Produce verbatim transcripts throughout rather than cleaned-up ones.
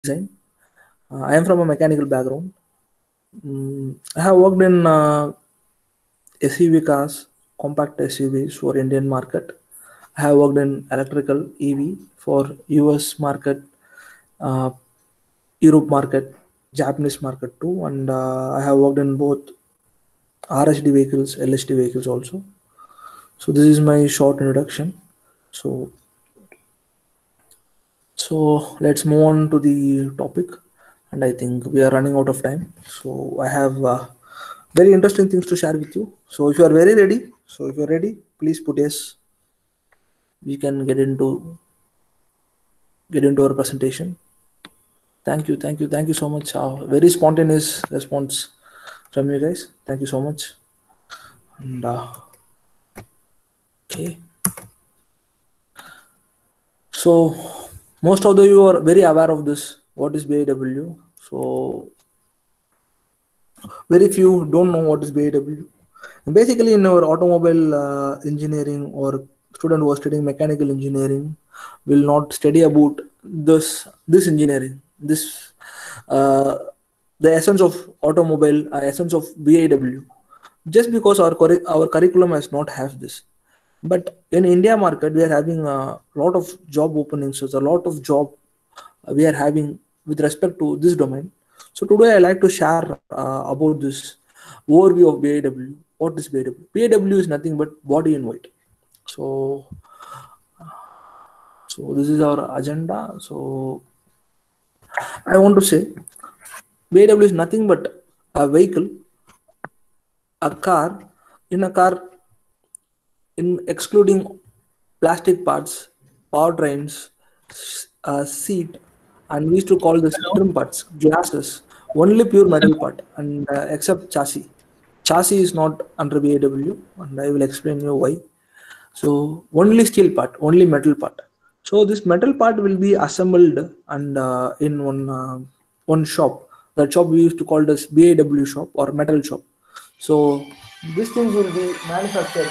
design. Uh, I am from a mechanical background. Mm, I have worked in uh, S U V cars, compact S U Vs for Indian market. I have worked in electrical E V for U S market, uh, Europe market, Japanese market too, and uh, I have worked in both R H D vehicles, L H D vehicles also. So this is my short introduction. So so let's move on to the topic, and I think we are running out of time. So I have uh, very interesting things to share with you. So if you are very ready, so if you're ready, please put yes. We can get into get into our presentation. Thank you, thank you, thank you so much. Uh, very spontaneous response from you guys. Thank you so much. And uh, okay, so most of the you are very aware of this. What is B I W? So very few don't know what is B I W. Basically, in our automobile uh, engineering or student who are studying mechanical engineering will not study about this this engineering. This uh, the essence of automobile, uh, essence of B I W. Just because our curri- our curriculum has not have this, but in India market we are having a lot of job openings. So there's a lot of job we are having with respect to this domain. So today I like to share uh, about this overview of B I W. What is B I W? B I W is nothing but body in white. So, so this is our agenda. So I want to say B I W is nothing but a vehicle, a car. In a car, in excluding plastic parts, powertrains, uh, seat, and we used to call this trim parts, glasses, only pure metal part, and uh, except chassis. Chassis is not under B I W, and I will explain you why. So only steel part, only metal part. So this metal part will be assembled and uh, in one uh, one shop. That shop we used to call this B I W shop or metal shop. So these things will be manufactured.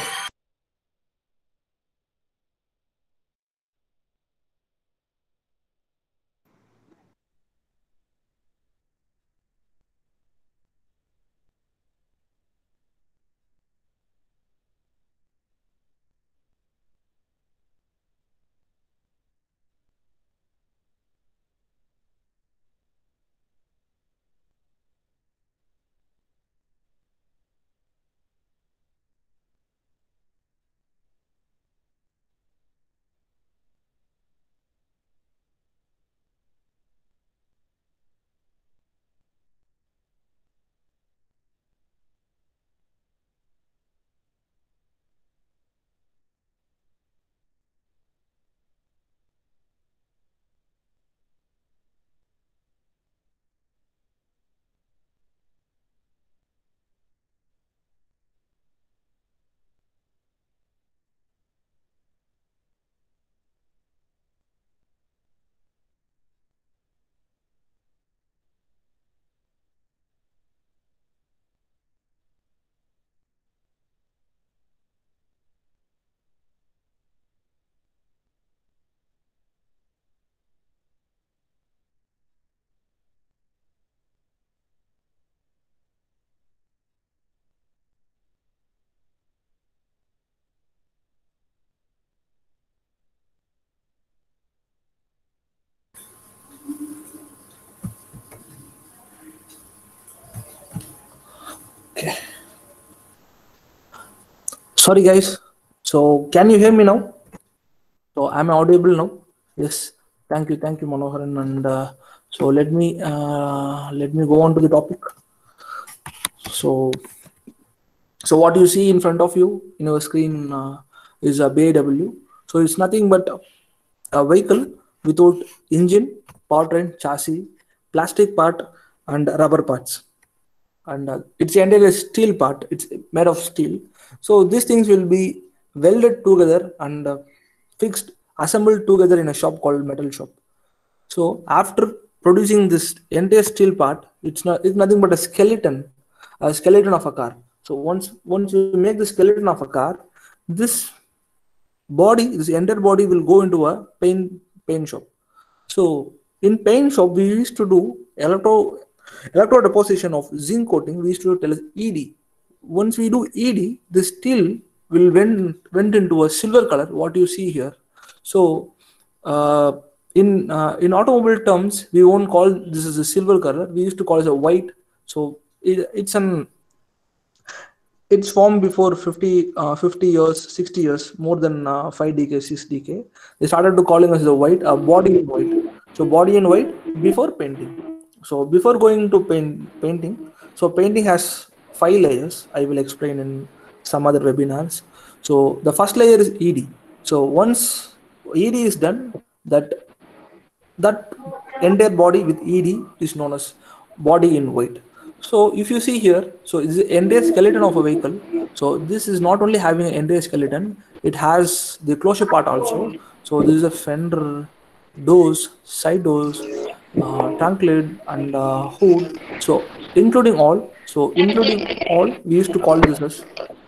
Sorry guys. So can you hear me now? So am I audible now? Yes. Thank you, thank you, Manoharan. And uh, so let me uh, let me go on to the topic. So so what you see in front of you in your screen uh, is a B I W. So it's nothing but a vehicle without engine, powertrain, chassis, plastic part, and rubber parts. And uh, it's entirely steel part. It's made of steel. So these things will be welded together and uh, fixed, assembled together in a shop called metal shop. So after producing this entire steel part, it's not it's nothing but a skeleton, a skeleton of a car. So once once you make the skeleton of a car, this body, this entire body will go into a paint paint shop. So in paint shop we used to do electro electro deposition of zinc coating. We used to tell us E D. Once we do E D, the steel will went went into a silver color. What you see here. So uh, in uh, in automobile terms, we won't call this as a silver color. We used to call it a white. So it, it's an it's formed before fifty, uh, fifty years, sixty years, more than uh, five decades, six decades. They started to calling us the white, uh, body in white. So body in white before painting. So before going to paint painting, so painting has five layers. I will explain in some other webinars. So the first layer is E D. So once E D is done, that that entire body with E D is known as body in white. So if you see here, so it's the entire skeleton of a vehicle. So this is not only having an entire skeleton, it has the closure part also. So this is a fender, doors, side doors, uh, trunk lid, and uh, hood. So including all, so including all, we used to call this as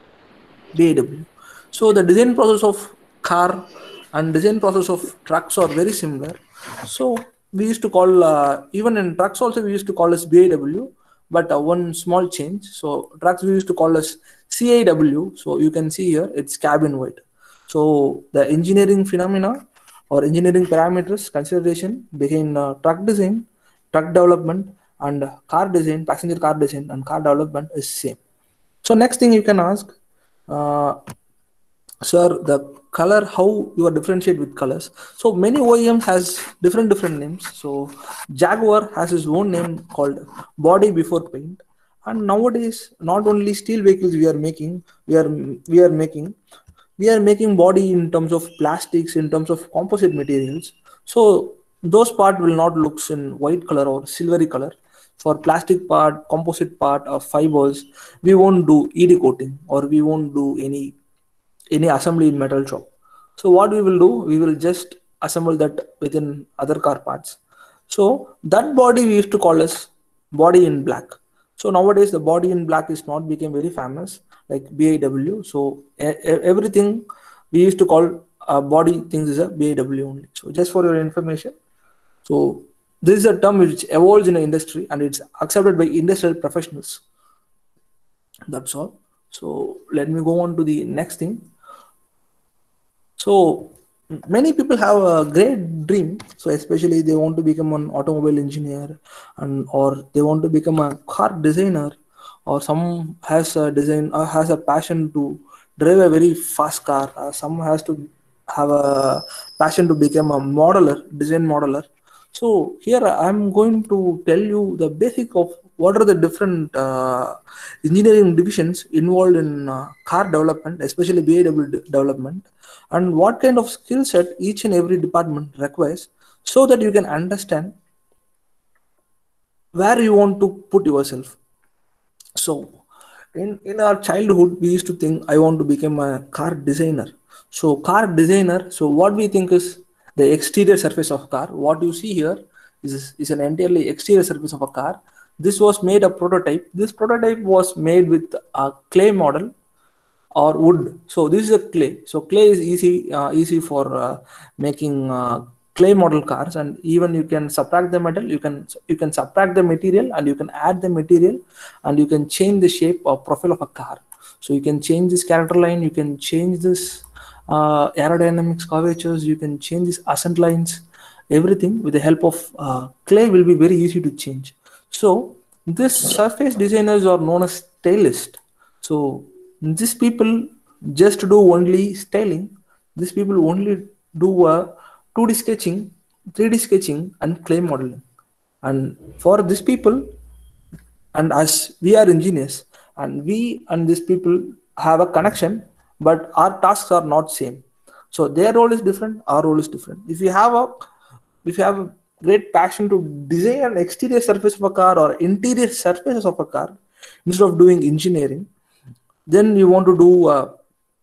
B A W. So the design process of car and design process of trucks are very similar. So we used to call uh, even in trucks also we used to call as B A W, but uh, one small change. So trucks we used to call as C A W. So you can see here it's cabin weight. So the engineering phenomena or engineering parameters consideration behind uh, truck design, truck development, and car design, passenger car design, and car development is same. So next thing you can ask, uh, sir, the color, how you are differentiate with colors. So many O E Ms has different different names. So Jaguar has his own name called body before paint. And nowadays, not only steel vehicles we are making, we are we are making we are making body in terms of plastics, in terms of composite materials. So those part will not looks in white color or silvery color. For plastic part, composite part, or fibers, we won't do E D coating or we won't do any any assembly in metal shop. So what we will do, we will just assemble that within other car parts. So that body we used to call as body in black. So nowadays the body in black is not became very famous like B A W. So e- e- everything we used to call uh, body things is a B A W only. So just for your information. So this is a term which evolves in the industry and it's accepted by industrial professionals. That's all. So let me go on to the next thing. So many people have a great dream. So especially they want to become an automobile engineer, and or they want to become a car designer, or some has a design or has a passion to drive a very fast car. Uh, some has to have a passion to become a modeler, design modeler. So here I'm going to tell you the basic of what are the different uh, engineering divisions involved in uh, car development, especially B A W de- development, and what kind of skill set each and every department requires, so that you can understand where you want to put yourself. So in in our childhood we used to think I want to become a car designer. So car designer, so what we think is the exterior surface of car. What you see here is is an entirely exterior surface of a car. This was made a prototype. This prototype was made with a clay model or wood. So this is a clay. So clay is easy uh, easy for uh, making uh, clay model cars, and even you can subtract the metal, you can you can subtract the material and you can add the material, and you can change the shape or profile of a car. So you can change this character line, you can change this uh, aerodynamics curvatures, you can change these ascent lines, everything with the help of uh, clay will be very easy to change. So this surface designers are known as stylists. So these people just do only styling. These people only do uh, two D sketching, three D sketching, and clay modeling. And for these people, and as we are engineers, and we and these people have a connection, but our tasks are not same. So their role is different, our role is different. If you have a if you have a great passion to design an exterior surface of a car or interior surfaces of a car instead of doing engineering, then you want to do uh,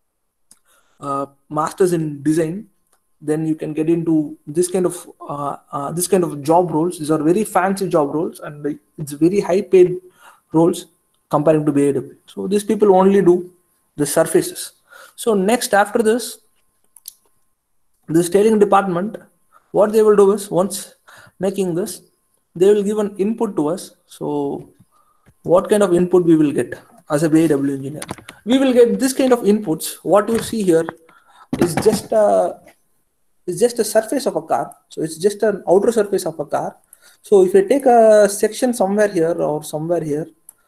uh, masters in design, then you can get into this kind of uh, uh, this kind of job roles. These are very fancy job roles, and like, it's very high paid roles comparing to B A W. So these people only do the surfaces. So next after this, the styling department, what they will do is once making this, they will give an input to us. So what kind of input we will get as a B I W engineer? We will get this kind of inputs. What you see here is just a is just a surface of a car. So it's just an outer surface of a car. So if I take a section somewhere here or somewhere here,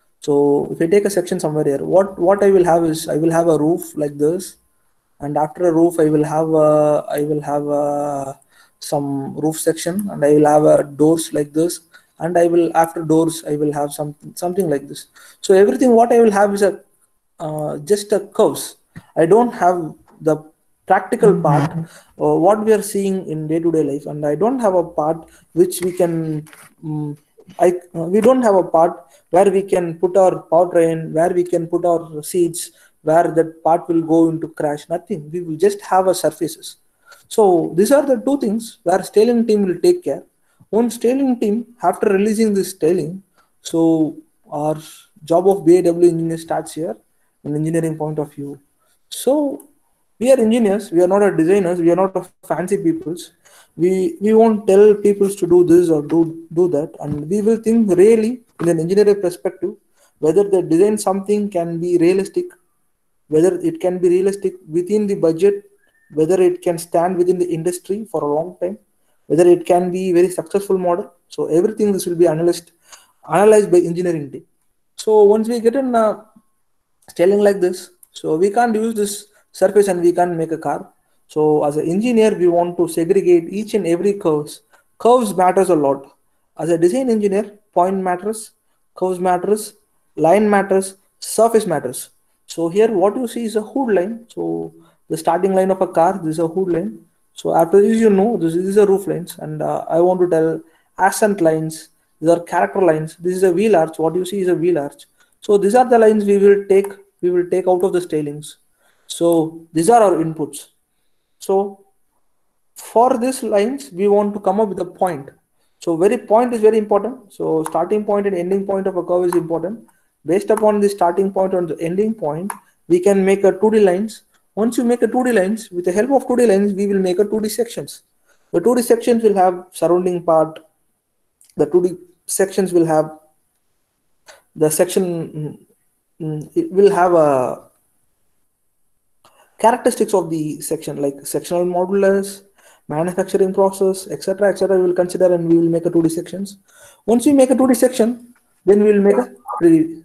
so if I take a section somewhere here, what what I will have is I will have a roof like this, and after a roof I will have a I will have a some roof section, and I will have a doors like this, and I will after doors I will have something something like this. So everything what I will have is a uh, just a curves. I don't have the practical part, uh, what we are seeing in day-to-day life, and I don't have a part which we can um, I uh, we don't have a part where we can put our powertrain, where we can put our seats, where that part will go into crash. Nothing. We will just have a surfaces. So these are the two things where styling team will take care. One styling team, after releasing this styling, so our job of B I W engineer starts here in engineering point of view. So we are engineers, we are not a designers, we are not a fancy peoples. We we won't tell people to do this or do do that, and we will think really in an engineering perspective whether the design something can be realistic, whether it can be realistic within the budget, whether it can stand within the industry for a long time, whether it can be very successful model. So everything this will be analyzed analyzed by engineering team. So once we get in uh, styling like this, so we can't use this surface and we can't make a car. So as an engineer, we want to segregate each and every curves. Curves matters a lot. As a design engineer, point matters, curves matters, line matters, surface matters. So here what you see is a hood line. So the starting line of a car, this is a hood line. So after this, you know, this is a roof lines, and uh, I want to tell ascent lines. These are character lines. This is a wheel arch. What you see is a wheel arch. So these are the lines we will take. We will take out of the stylings. So these are our inputs. So for these lines, we want to come up with a point. So very point is very important. So starting point and ending point of a curve is important. Based upon the starting point and the ending point, we can make a two D lines. Once you make a two D lines, with the help of two D lines, we will make a two D sections. The two D sections will have surrounding part. The two D sections will have the section, it will have a characteristics of the section like sectional modulus, manufacturing process, etc, etc. We will consider and we will make a two D sections. Once we make a two D section, then we will make a three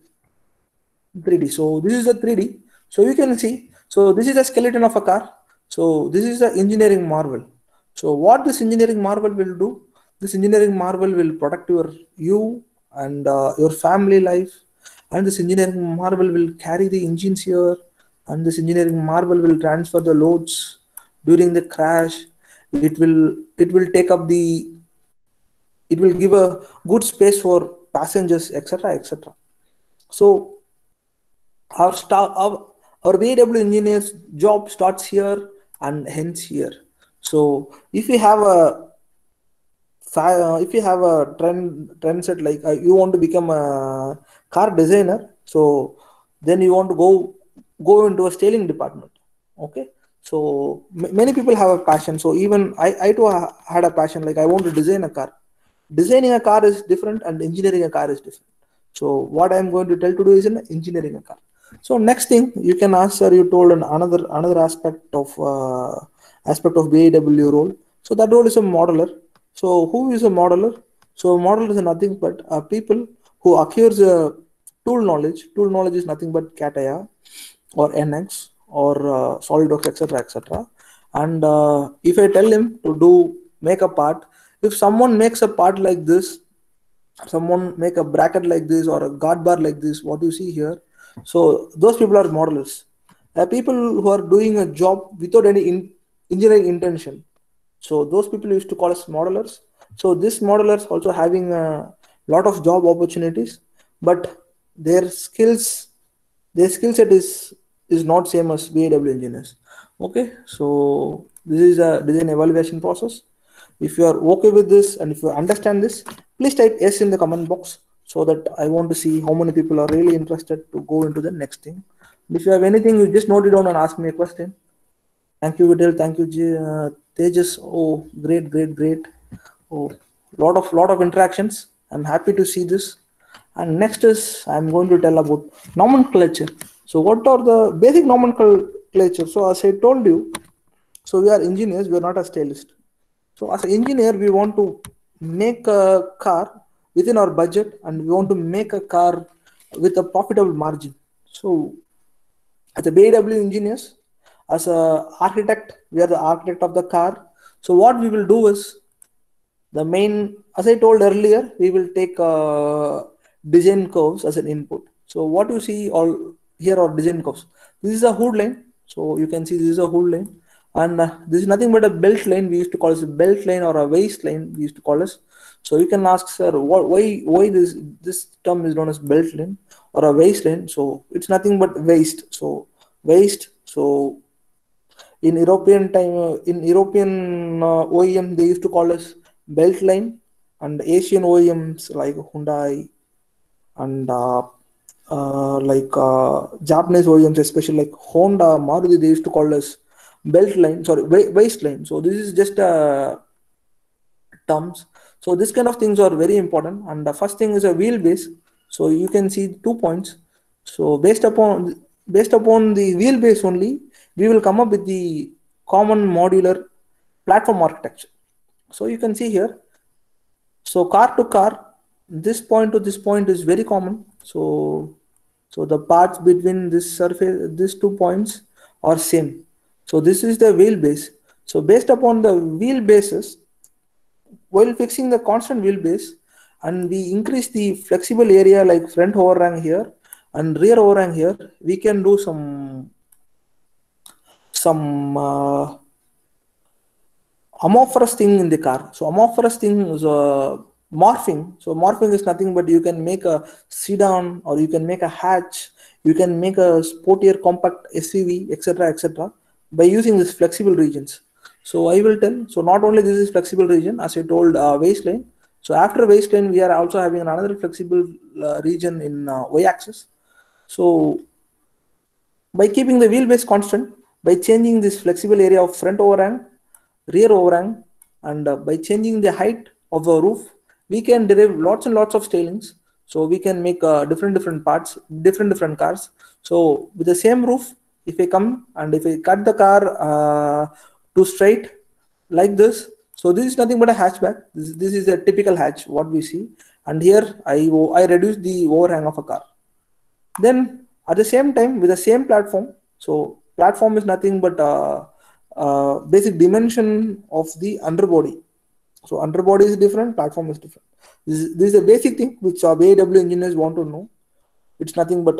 D. So this is a three D. So you can see, so this is a skeleton of a car. So this is the engineering marvel. So what this engineering marvel will do, this engineering marvel will protect your you and uh, your family life, and this engineering marvel will carry the engines here, and this engineering marvel will transfer the loads during the crash. It will it will take up the it will give a good space for passengers, etc, etc. So our star our, our B I W engineers job starts here and hence here. So if you have a uh, if you have a trend trend set like uh, you want to become a car designer, so then you want to go go into a styling department. Okay, so many people have a passion. So even i i too ha had a passion, like I want to design a car. Designing a car is different and engineering a car is different. So what I'm going to tell today is in engineering a car. So next thing you can ask, sir, you told an another another aspect of uh, aspect of B I W role. So that role is a modeler. So who is a modeler? So modeler is nothing but uh, people who acquires a tool knowledge. Tool knowledge is nothing but CATIA or N X or uh, SolidWorks, etc, etc. And uh, if I tell him to do make a part, if someone makes a part like this, someone make a bracket like this or a guard bar like this, what you see here, so those people are modelers. Uh, people who are doing a job without any in engineering intention, so those people used to call us modelers. So this modelers also having a lot of job opportunities, but their skills their skill set is is not same as B I W engineers. Okay, so this is a design evaluation process. If you are okay with this and if you understand this, please type yes in the comment box so that I want to see how many people are really interested to go into the next thing. And if you have anything, you just note it down and ask me a question. Thank you, Vidal. Thank you, uh, Tejas. Oh, great, great, great. Oh, lot of lot of interactions. I'm happy to see this. And next is I'm going to tell about nomenclature. So what are the basic nomenclature? So as I told you, so we are engineers, we are not a stylist. So as an engineer, we want to make a car within our budget, and we want to make a car with a profitable margin. So as a B W engineers, as a architect, we are the architect of the car. So what we will do is the main, as I told earlier, we will take uh, design curves as an input. So what you see all here are design curves. This is a hood line. So you can see this is a hood line, and uh, this is nothing but a belt line. We used to call this a belt line or a waist line. We used to call this. So you can ask, sir, what, why why this this term is known as belt line or a waist line? So it's nothing but waist. So waist. So in European time, uh, in European uh, O E M, they used to call us belt line, and Asian O E Ms like Hyundai and uh, uh, like uh, Japanese O E Ms, especially like Honda, Maruti, they used to call us belt line, sorry, wa- waist line. So this is just uh, terms. So this kind of things are very important. And the first thing is a wheelbase. So you can see two points. So based upon based upon the wheelbase only, we will come up with the common modular platform architecture. So you can see here. So car to car, this point to this point is very common. So so the parts between this surface, these two points are same. So this is the wheelbase. So based upon the wheelbases, while fixing the constant wheelbase, and we increase the flexible area like front overhang here and rear overhang here, we can do some some uh, amorphous thing in the car. So amorphous thing is uh, morphing. So morphing is nothing but you can make a sedan, or you can make a hatch, you can make a sportier compact S U V, etc., etc., by using these flexible regions. So I will tell. So not only this is flexible region, as I told, uh, waistline. So after waistline, we are also having another flexible uh, region in uh, y-axis. So by keeping the wheelbase constant, by changing this flexible area of front overhang, rear overhang, and uh, by changing the height of the roof, we can derive lots and lots of stylings. So we can make uh, different different parts, different different cars. So with the same roof, if I come and if I cut the car uh, to straight like this, so this is nothing but a hatchback. This, this is a typical hatch what we see, and here I I reduce the overhang of a car. Then at the same time, with the same platform, so platform is nothing but a, a basic dimension of the underbody. So underbody is different, platform is different. This is, this is a basic thing which our B W engineers want to know. It's nothing but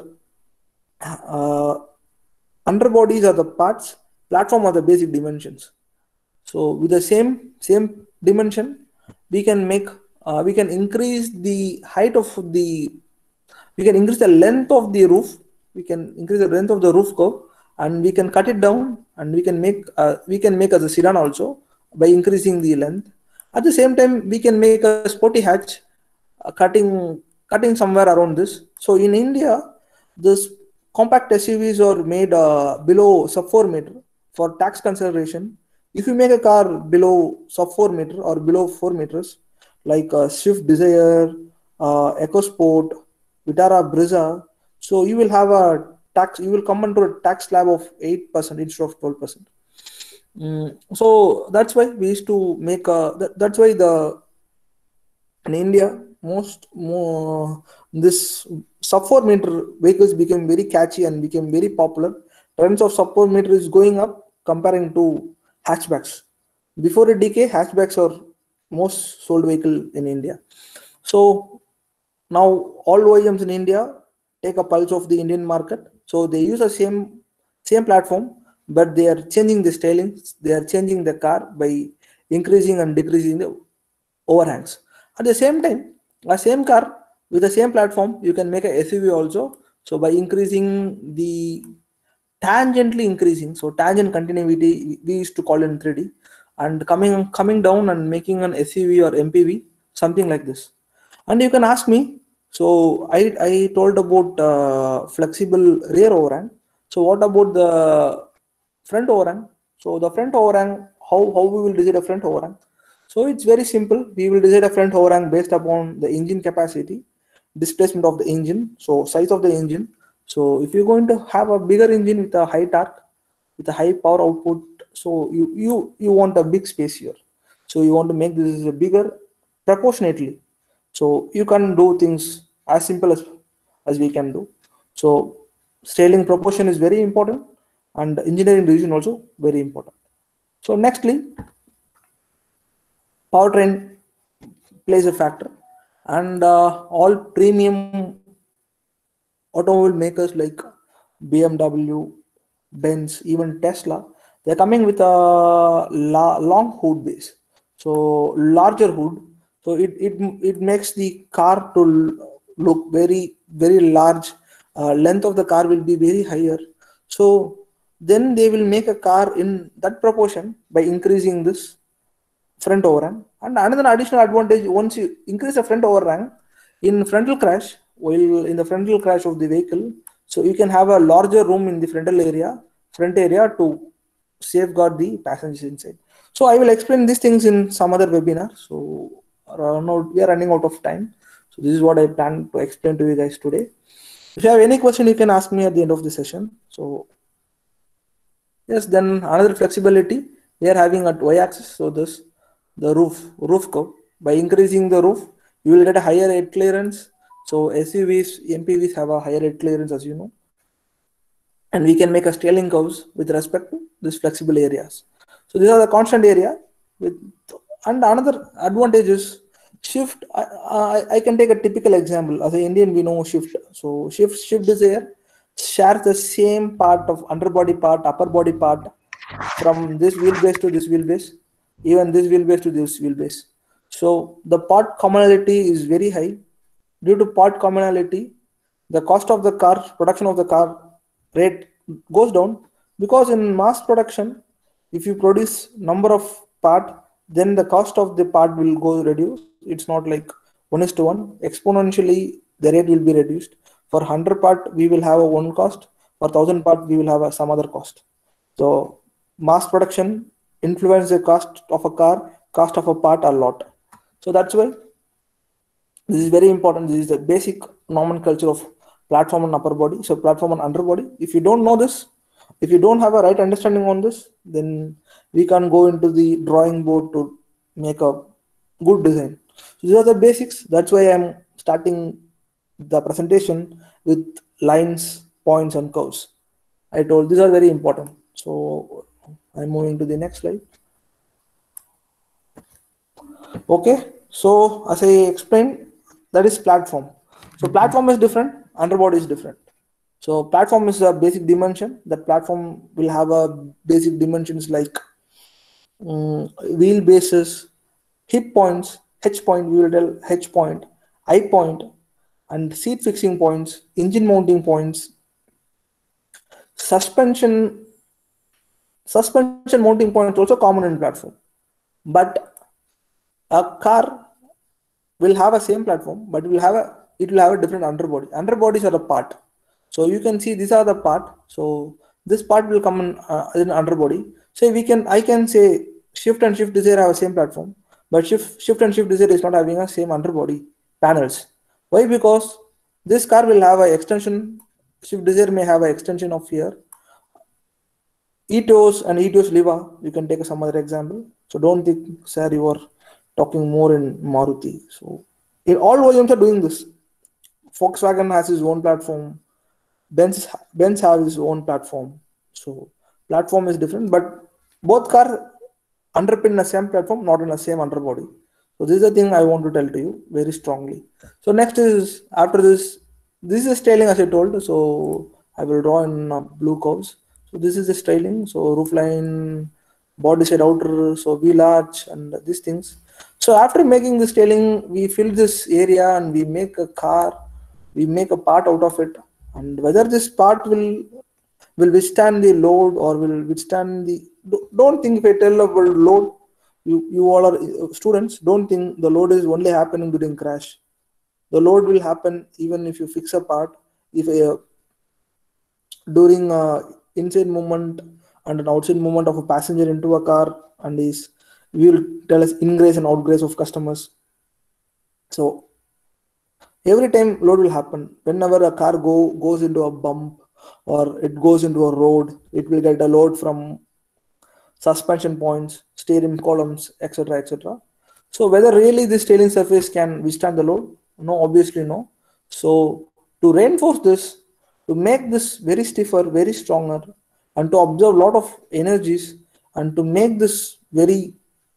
uh, underbodies are the parts, platform are the basic dimensions. So with the same same dimension, we can make uh, we can increase the height of the we can increase the length of the roof, we can increase the length of the roof curve, and we can cut it down, and we can make uh, we can make as a sedan also by increasing the length. At the same time, we can make a sporty hatch, uh, cutting cutting somewhere around this. So in India, this compact S U Vs are made uh, below sub four meter for tax consideration. If you make a car below sub four meter or below four meters, like uh, Swift Desire, uh, EcoSport, Vitara Brezza, so you will have a tax, you will come under a tax slab of eight percent instead of twelve percent. Mm, so that's why we used to make a, that, that's why the, in India, most more this sub four meter vehicles became very catchy and became very popular. Trends of sub four meter is going up comparing to hatchbacks. Before a decade, hatchbacks are most sold vehicle in India. So now all O E Ms in India take a pulse of the Indian market. So they use the same same platform, but they are changing the stylings. They are changing the car by increasing and decreasing the overhangs. At the same time, a same car with the same platform, you can make a S U V also. So by increasing the tangentially increasing, so tangent continuity we used to call it in three D, and coming coming down and making an S U V or M P V, something like this. And you can ask me, so I, I told about uh, flexible rear overhang. So what about the front overhang? So the front overhang, how, how we will decide a front overhang? So it's very simple. We will decide a front overhang based upon the engine capacity, displacement of the engine, so size of the engine. So if you're going to have a bigger engine with a high torque, with a high power output, so you you you want a big space here. So you want to make this a bigger proportionately. So you can do things as simple as as we can do. So scaling proportion is very important, and engineering decision also very important. So nextly, powertrain plays a factor, and uh, all premium automobile makers like B M W, Benz, even Tesla, they're coming with a la- long hood base, so larger hood. So it it it makes the car to look very very large. Uh, length of the car will be very higher. So then they will make a car in that proportion by increasing this front overhang. And another additional advantage, once you increase the front overhang in frontal crash, while in the frontal crash of the vehicle, so you can have a larger room in the frontal area, front area to safeguard the passengers inside. So I will explain these things in some other webinar. So uh, now we are running out of time. So this is what I plan to explain to you guys today. If you have any question, you can ask me at the end of the session. So yes, then another flexibility we are having at y-axis. So this the roof roof curve. By increasing the roof, you will get a higher head clearance. So S U Vs, M P Vs have a higher head clearance, as you know, and we can make a scaling curves with respect to these flexible areas. So these are the constant area with, and another advantage is shift. I, I, I can take a typical example. As an Indian, we know shift. So shift shift is here shares the same part of underbody part, upper body part, from this wheelbase to this wheelbase, even this wheelbase to this wheelbase. So the part commonality is very high. Due to part commonality, the cost of the car, production of the car rate goes down, because in mass production, if you produce number of part, then the cost of the part will go reduce. It's not like one is to one. Exponentially, the rate will be reduced. For one hundred part, we will have a one cost. For one thousand part, we will have a, some other cost. So mass production influence the cost of a car, cost of a part a lot. So that's why this is very important. This is the basic nomenclature of platform and upper body. So platform and underbody. If you don't know this, if you don't have a right understanding on this, then we can go into the drawing board to make a good design. So these are the basics. That's why I'm starting the presentation with lines, points, and curves. I told these are very important. So I'm moving to the next slide. Okay, so as I explained, that is platform. So platform is different, underbody is different. So platform is a basic dimension. That platform will have a basic dimensions like um, wheel bases, hip points, H point, we will tell H point, I point, and seat fixing points, engine mounting points, suspension suspension mounting points also common in platform. But a car will have a same platform, but it will have a it will have a different underbody. Underbodies are a part. So you can see these are the part. So this part will come in, uh, in underbody. So we can I can say shift and shift desire have a same platform, but shift shift and shift desire is not having a same underbody panels. Why? Because this car will have a extension. Shift desire may have an extension of here. Ethos and Ethos Liva, you can take some other example. So don't think, sir, you are talking more in Maruti. So in all volumes are doing this. Volkswagen has his own platform. Benz Benz has his own platform. So platform is different, but both cars underpin the same platform, not in the same underbody. So this is the thing I want to tell to you very strongly. So next is after this, this is styling as I told. So I will draw in uh, blue curves. So this is the styling. So roof line, body side outer, so wheel arch and these things. So after making the styling, we fill this area and we make a car, we make a part out of it. And whether this part will will withstand the load or will withstand the, don't think if I tell about load, you, you all are students, don't think the load is only happening during crash. The load will happen even if you fix a part, if a, during a inside movement and an outside movement of a passenger into a car and is We will tell us ingress and outgress of customers. So every time load will happen. Whenever a car go goes into a bump or it goes into a road, it will get a load from suspension points, steering columns, et cetera, et cetera. So whether really this tailing surface can withstand the load? No, obviously no. So to reinforce this, to make this very stiffer, very stronger, and to absorb a lot of energies, and to make this very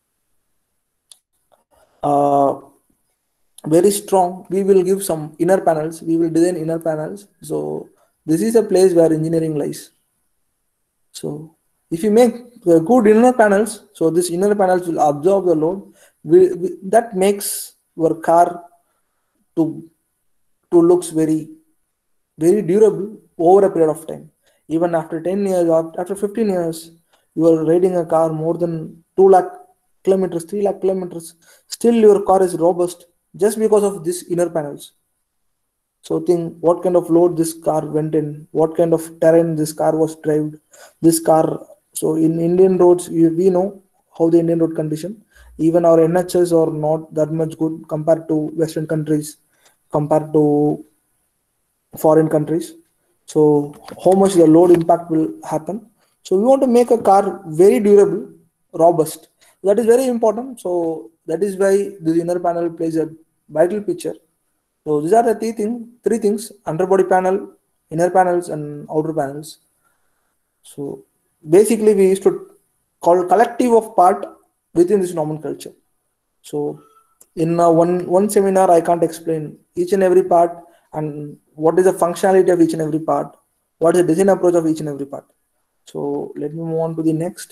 uh, very strong, we will give some inner panels. We will design inner panels. So this is a place where engineering lies. So if you make uh, good inner panels, so this inner panels will absorb the load. We, we, that makes your car to to looks very very durable over a period of time. Even after ten years or after fifteen years, you are riding a car more than two lakh kilometers, three lakh kilometers. Still, your car is robust just because of these inner panels. So think what kind of load this car went in, what kind of terrain this car was driven. This car, so in Indian roads, you, we know how the Indian road condition. Even our N H S are not that much good compared to Western countries, compared to foreign countries. So how much the load impact will happen. So we want to make a car very durable, robust. That is very important. So that is why this inner panel plays a vital picture. So these are the three things, three things: underbody panel, inner panels, and outer panels. So basically, we used to call collective of part within this nomenclature. So in uh, one one seminar, I can't explain each and every part and what is the functionality of each and every part, what is the design approach of each and every part. So let me move on to the next.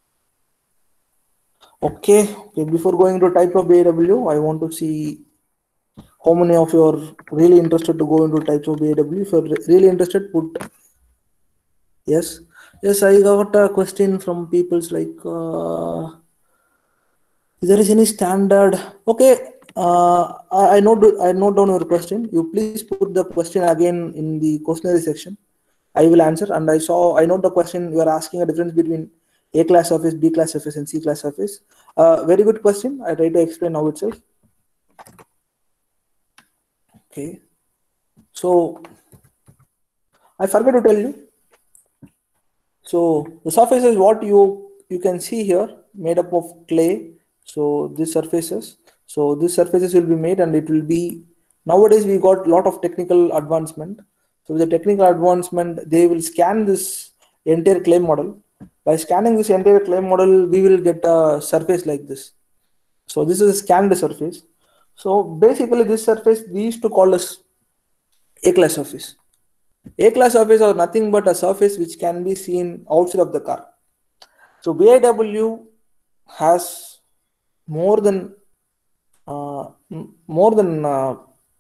Okay, okay. Before going to types of B A W, I want to see how many of you are really interested to go into types of B A W. If you're really interested, put yes. Yes, I got a question from people's like, uh, is there is any standard? Okay, uh, I, I note I note down your question. You please put the question again in the questionnaire section. I will answer. And I saw I note the question. You are asking a difference between A class surface, B class surface, and C class surface. Uh, very good question. I try to explain now itself. Okay. So I forgot to tell you. So the surface is what you you can see here, made up of clay. So these surfaces, so these surfaces will be made, and it will be nowadays we got a lot of technical advancement. So with the technical advancement, they will scan this entire clay model. By scanning this entire clay model, we will get a surface like this. So this is a scanned surface. So basically, this surface we used to call as A class surface. A class surface are nothing but a surface which can be seen outside of the car. So B I W has more than uh, more than uh,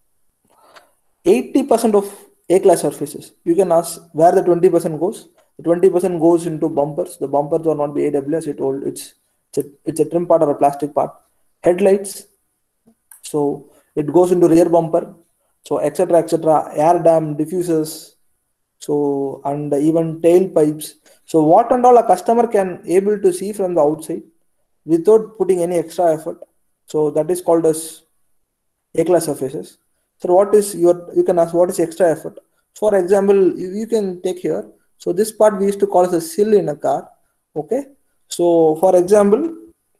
eighty percent of A class surfaces. You can ask where the twenty percent goes. The twenty percent goes into bumpers. The bumpers are not B I W, as I told. It's it's a, it's a trim part or a plastic part. Headlights. So it goes into rear bumper. So et cetera et cetera. Air dam, diffusers. So and even tail pipes. So what and all a customer can able to see from the outside without putting any extra effort. So that is called as A class surfaces. So what is your, you can ask what is extra effort. For example, you, you can take here. So this part we used to call as a sill in a car. Okay. So for example,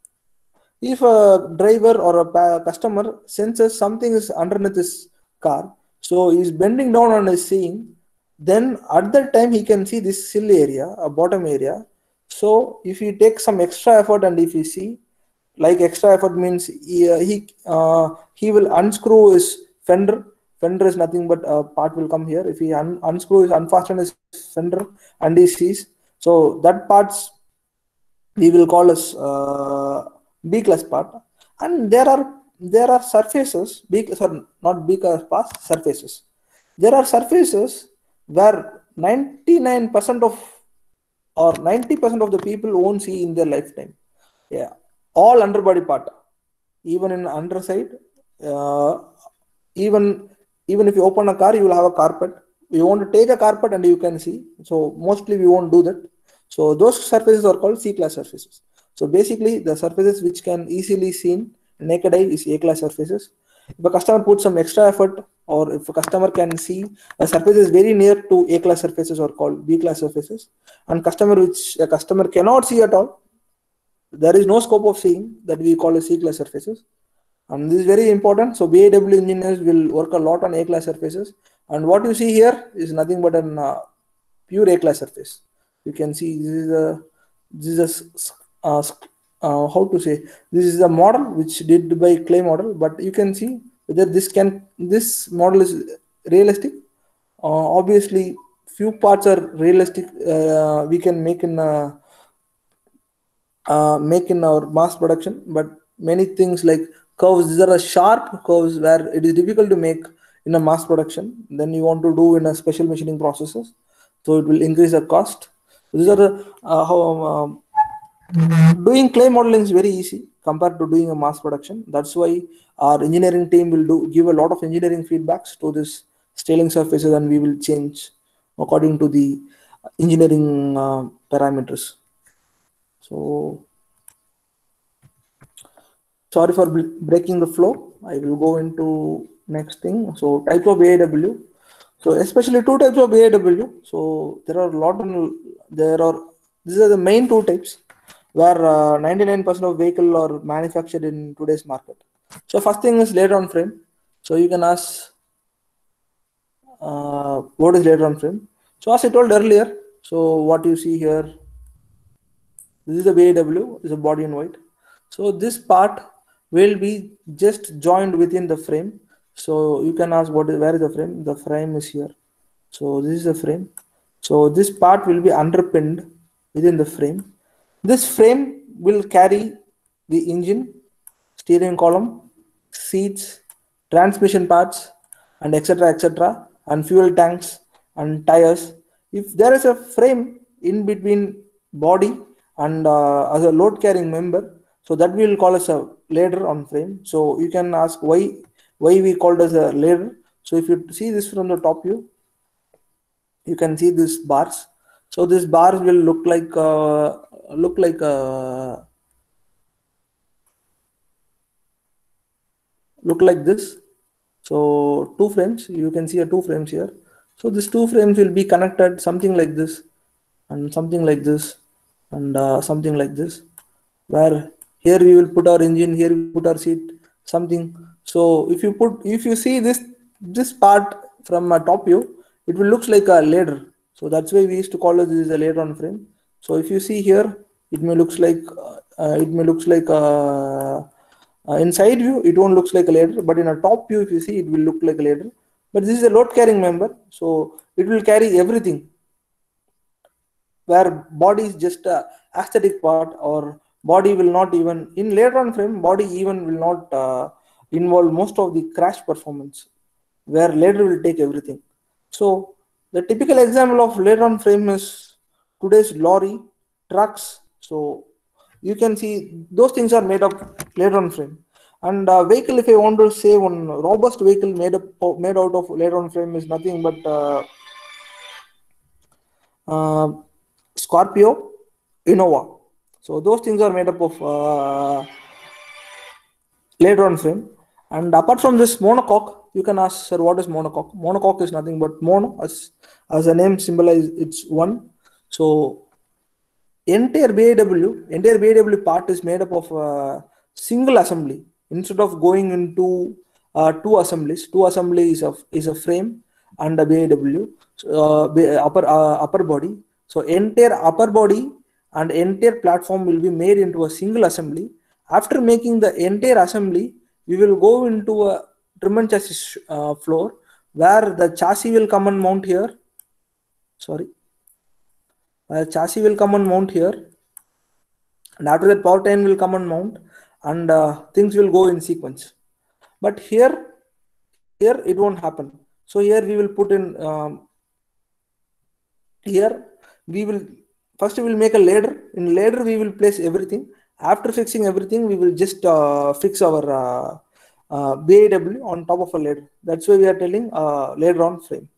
if a driver or a customer senses something is underneath his car, so he's bending down and is seeing, then at that time he can see this sill area, a bottom area. So if you take some extra effort and if you see, like extra effort means he uh, he, uh, he will unscrew his fender. Fender is nothing but a part will come here. If he un unscrew his unfasten his fender and he sees, so that parts we will call as uh, B class part. And there are there are surfaces, B sorry, not B class part, surfaces. There are surfaces where ninety-nine percent of or ninety percent of the people won't see in their lifetime. Yeah, all underbody part, even in underside, uh, even even if you open a car, you will have a carpet. You want to take a carpet and you can see. So mostly we won't do that. So those surfaces are called C class surfaces. So basically, the surfaces which can easily seen naked eye is A-class surfaces. If a customer puts some extra effort, or if a customer can see a surface is very near to A-class surfaces or called B-class surfaces, and customer which a customer cannot see at all, there is no scope of seeing, that we call as C-class surfaces. And this is very important. So B I W engineers will work a lot on A-class surfaces. And what you see here is nothing but an uh, pure A-class surface. You can see this is a this is a uh, uh, how to say, this is a model which did by clay model, but you can see whether this can this model is realistic. Uh, obviously, few parts are realistic. Uh, we can make in uh, uh, make in our mass production, but many things like curves, these are a sharp curves where it is difficult to make in a mass production. Then you want to do in a special machining processes, so it will increase the cost. These are the, uh, how um, doing clay modeling is very easy compared to doing a mass production. That's why our engineering team will do give a lot of engineering feedbacks to this staling surfaces, and we will change according to the engineering uh, parameters. So sorry for breaking the flow. I will go into next thing. So types of B I W. So especially two types of B I W. So there are a lot of there are these are the main two types where ninety-nine percent uh, of vehicle are manufactured in today's market. So first thing is laid on frame. So you can ask uh, what is laid on frame. So as I told earlier, so what you see here, this is a B I W, is a body in white. So this part will be just joined within the frame. So you can ask what is where is the frame? The frame is here. So this is the frame. So this part will be underpinned within the frame. This frame will carry the engine, steering column, seats, transmission parts, and etc etc, and fuel tanks and tires. If there is a frame in between body and uh, as a load carrying member, so that we will call as a ladder on frame. So you can ask why why we called as a ladder. So if you see this from the top view, you can see these bars. So this bars will look like uh, look like uh, look like this. So two frames, you can see a two frames here. So these two frames will be connected something like this, and something like this, and uh, something like this, where here we will put our engine, here we put our seat, something. So if you put if you see this this part from a top view, it will looks like a ladder. So that's why we used to call it this is a ladder on frame. So if you see here, it may looks like uh, it may looks like uh, uh, inside view it won't looks like a ladder, but in a top view if you see, it will look like a ladder. But this is a load carrying member, so it will carry everything, where body is just a aesthetic part, or body will not even in later on frame, body even will not uh, involve most of the crash performance, where ladder will take everything. So the typical example of ladder on frame is today's lorry, trucks. So you can see those things are made of ladder on frame. And uh, vehicle, if I want to say one robust vehicle made up made out of ladder on frame is nothing but uh, uh, Scorpio, Innova. So those things are made up of uh, ladder on frame. And apart from this monocoque, you can ask, sir, what is monocoque? Monocoque is nothing but mono, as as the name symbolizes, it's one. So entire B I W, entire B I W part is made up of a single assembly. Instead of going into uh, two assemblies, two assemblies of is a frame and a B I W, uh, upper uh, upper body. So entire upper body and entire platform will be made into a single assembly. After making the entire assembly, we will go into a trim and chassis uh, floor, where the chassis will come and mount here. Sorry. Uh, chassis will come and mount here, and after that powertrain will come and mount, and uh, things will go in sequence. But here, here it won't happen. So here we will put in, um, here we will, first we will make a ladder. In ladder we will place everything. After fixing everything, we will just uh, fix our uh, uh, B I W on top of a ladder. That's why we are telling uh, ladder on frame.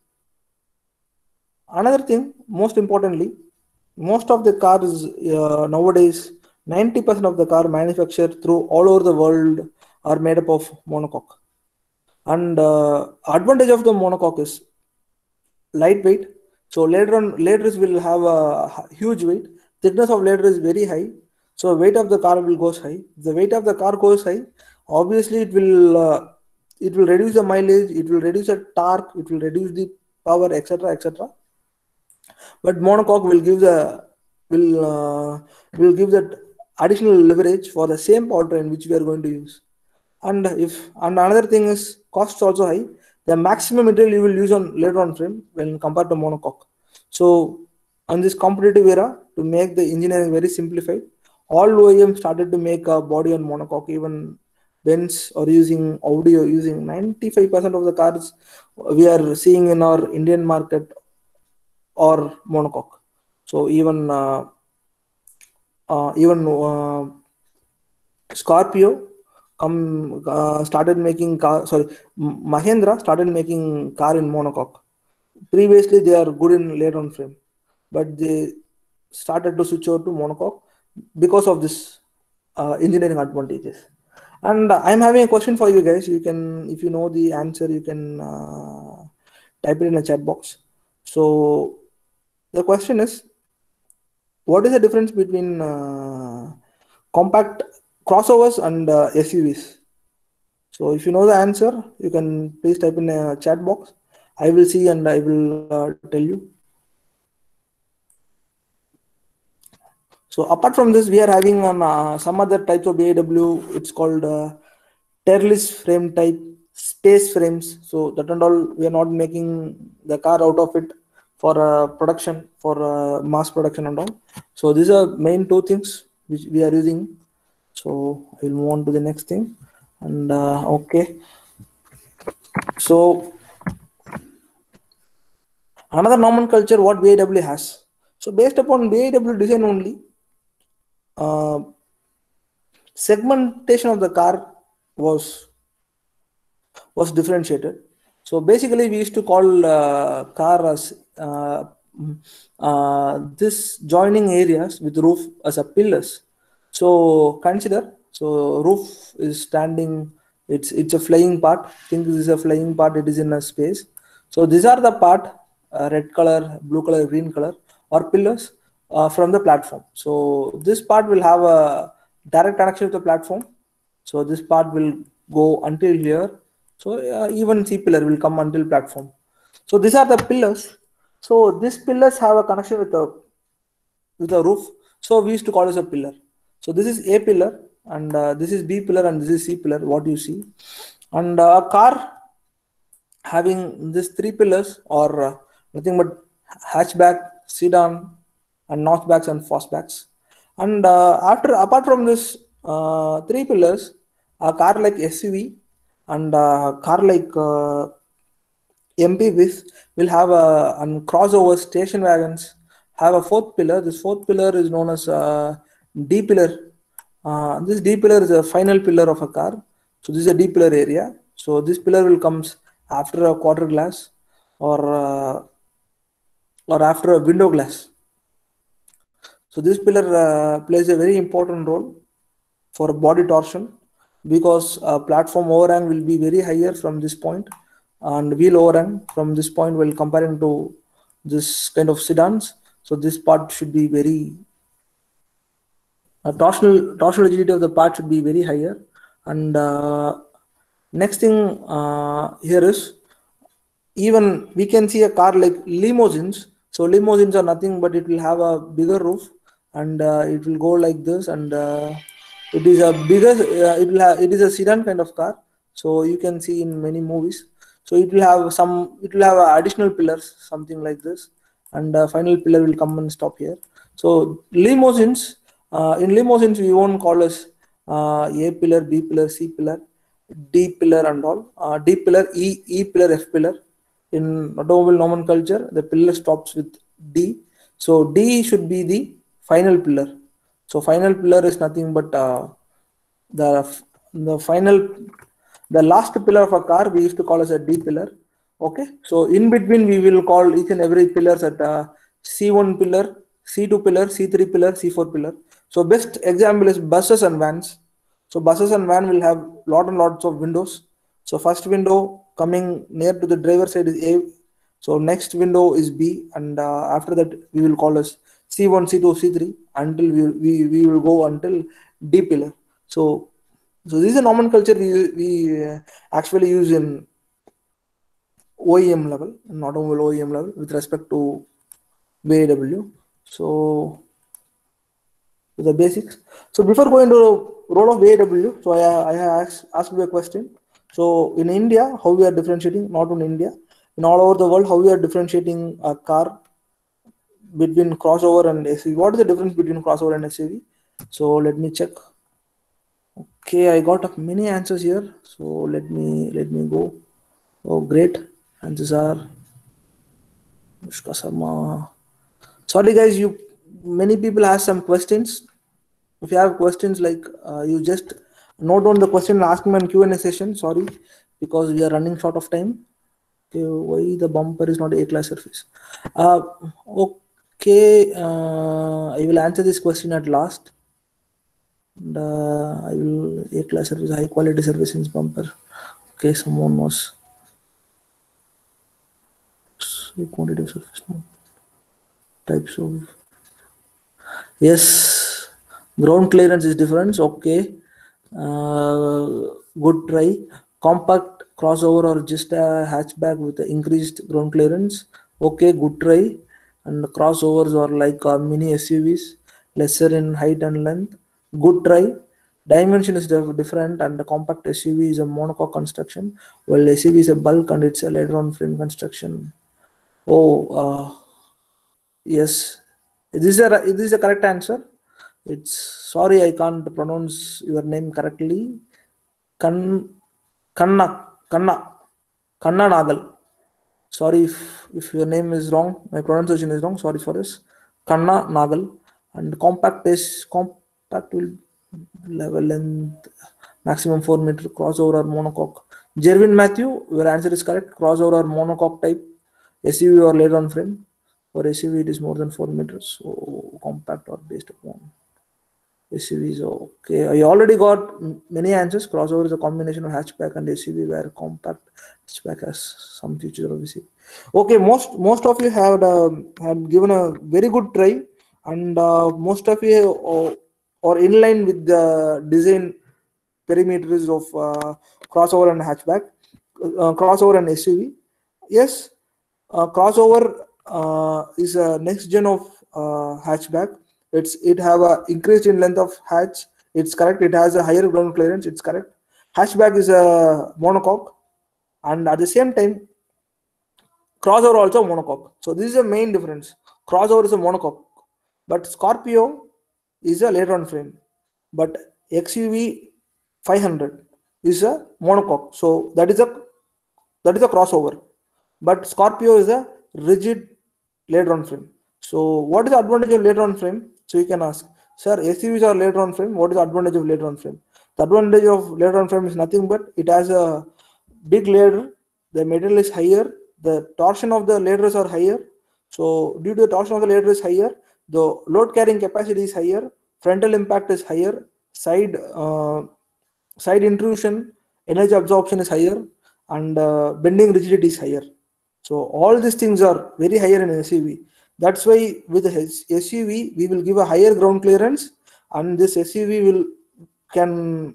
Another thing, most importantly, most of the cars uh, nowadays ninety percent of the car manufactured through all over the world are made up of monocoque. And uh, advantage of the monocoque is lightweight. So later on, laders will have a huge weight. Thickness of ladder is very high. So weight of the car will goes high. If the weight of the car goes high, obviously it will uh, it will reduce the mileage, it will reduce the torque, it will reduce the power, etc., etc. But monocoque will give the will uh, will give that additional leverage for the same powertrain which we are going to use. And if and another thing is cost also high. The maximum material you will use on later on frame when compared to monocoque. So on this competitive era, to make the engineering very simplified, all O E Ms started to make a body on monocoque. Even Benz or using Audi or using ninety-five percent of the cars we are seeing in our Indian market or monocoque. So even uh, uh, even uh, Scorpio come uh, started making car. Sorry, Mahindra started making car in monocoque. Previously, they are good in later on frame, but they started to switch over to monocoque because of this uh, engineering advantages. And I'm having a question for you guys. You can, if you know the answer, you can uh, type it in a chat box. So the question is, what is the difference between uh, compact crossovers and uh, S U Vs? So if you know the answer, you can please type in a chat box. I will see and I will uh, tell you. So apart from this, we are having on uh, some other types of B M W. It's called uh, tailless frame type, space frames. So that and all, we are not making the car out of it for uh, production, for uh, mass production and all. So these are main two things which we are using. So I will move on to the next thing. And uh, okay. So another nomenclature what B M W has. So based upon B M W design only, uh, segmentation of the car was was differentiated. So basically, we used to call uh, car as uh, uh, this joining areas with roof as a pillars. So consider, so roof is standing. It's it's a flying part. Think this is a flying part. It is in a space. So these are the part, uh, red color, blue color, green color, or pillars uh, from the platform. So this part will have a direct connection to the platform. So this part will go until here. So uh, even C pillar will come until platform. So these are the pillars. So these pillars have a connection with the with the roof. So we used to call this a pillar. So this is A pillar, and uh, this is B pillar, and this is C pillar. What you see, and uh, a car having these three pillars or uh, nothing but hatchback, sedan, and notchbacks and fastbacks. And uh, after apart from this uh, three pillars, a car like S U V and a car like uh, M P Vs will have a and crossover station wagons have a fourth pillar. This fourth pillar is known as uh, D pillar. Uh, this D pillar is a final pillar of a car. So this is a D pillar area. So this pillar will comes after a quarter glass or uh, or after a window glass. So this pillar uh, plays a very important role for body torsion, because uh, platform overhang will be very higher from this point, and wheel overhang from this point will comparing to this kind of sedans. So this part should be very uh, torsional torsional rigidity of the part should be very higher. And uh, next thing uh, here is, even we can see a car like limousines. So limousines are nothing but it will have a bigger roof, and uh, it will go like this, and uh, it is a bigger uh, it will have it is a sedan kind of car. So you can see in many movies. So it will have some it will have additional pillars, something like this, and uh, final pillar will come and stop here. So limousines, uh, in limousines we won't call as uh, A pillar, B pillar, C pillar, D pillar and all. uh, D pillar, E, E pillar, F pillar. In automobile nomenclature, the pillar stops with D. So D should be the final pillar. So final pillar is nothing but uh, the the final the last pillar of a car we used to call as a D pillar. Okay, so in between we will call each and every pillars at uh, C one pillar, C two pillar, C three pillar, C four pillar. So best example is buses and vans. So buses and van will have lot and lots of windows. So first window coming near to the driver side is A. So next window is B, and uh, after that we will call as C one, C two, C three until we, we, we will go until D pillar. So so this is a nomenclature we, we uh, actually use in O E M level, in automobile O E M level with respect to V A W. So the basics. So before going to the role of V A W, so I, I have asked, asked you a question. So in India, how we are differentiating, not in India, in all over the world, how we are differentiating a car between crossover and S U V. What is the difference between crossover and S U V? So let me check. Okay, I got many answers here. So let me let me go. Oh, great. Answers are Mushka Sharma. Sorry guys, you many people ask some questions. If you have questions, like uh, you just note down the question and ask me in Q and A session. Sorry, because we are running short of time. Okay, why the bumper is not A class surface? Uh, okay, uh, I will answer this question at last. And uh, I will A class surface, high quality surface in bumper. Okay, someone was quantity of surface, no. Types of, yes, ground clearance is different. Okay, uh, good try. Compact crossover or just a hatchback with increased ground clearance. Okay, good try. And crossovers are like uh, mini S U Vs, lesser in height and length. Good try. Dimension is different, and the compact S U V is a monocoque construction, while S U V is a bulk and it's a later on frame construction. Oh, uh, yes. Is this a is this a correct answer? It's sorry I can't pronounce your name correctly. Kan Kanna Kanna Kanna Nagal. Sorry if, if your name is wrong, my pronunciation is wrong. Sorry for this. Kanna Nagal. And compact is compact will level length maximum four meter crossover or monocoque. Jervin Matthew, your answer is correct. Crossover or monocoque type S U V or later on frame. For S U V, it is more than four meters. So compact or based upon S U Vs. Okay, I already got many answers. Crossover is a combination of hatchback and S U V, where compact hatchback has some features of S U V. Okay, most most of you have uh, have given a very good try, and uh, most of you are, are in line with the design perimeters of uh, crossover and hatchback, uh, crossover and S U V. Yes, uh, crossover uh, is a next gen of uh, hatchback. It's it have a increased in length of hatch. It's correct. It has a higher ground clearance. It's correct. Hatchback is a monocoque, and at the same time, crossover also monocoque. So this is the main difference. Crossover is a monocoque, but Scorpio is a later on frame. But X U V five hundred is a monocoque. So that is a that is a crossover. But Scorpio is a rigid later on frame. So what is the advantage of later on frame? So you can ask, sir, S U Vs are later on frame. What is the advantage of later on frame? The advantage of later on frame is nothing but it has a big ladder. The material is higher. The torsion of the ladders are higher. So due to the torsion of the ladder is higher, the load carrying capacity is higher. Frontal impact is higher. Side uh, side intrusion, energy absorption is higher, and uh, bending rigidity is higher. So all these things are very higher in S U V. That's why with the S U V we will give a higher ground clearance, and this S U V will can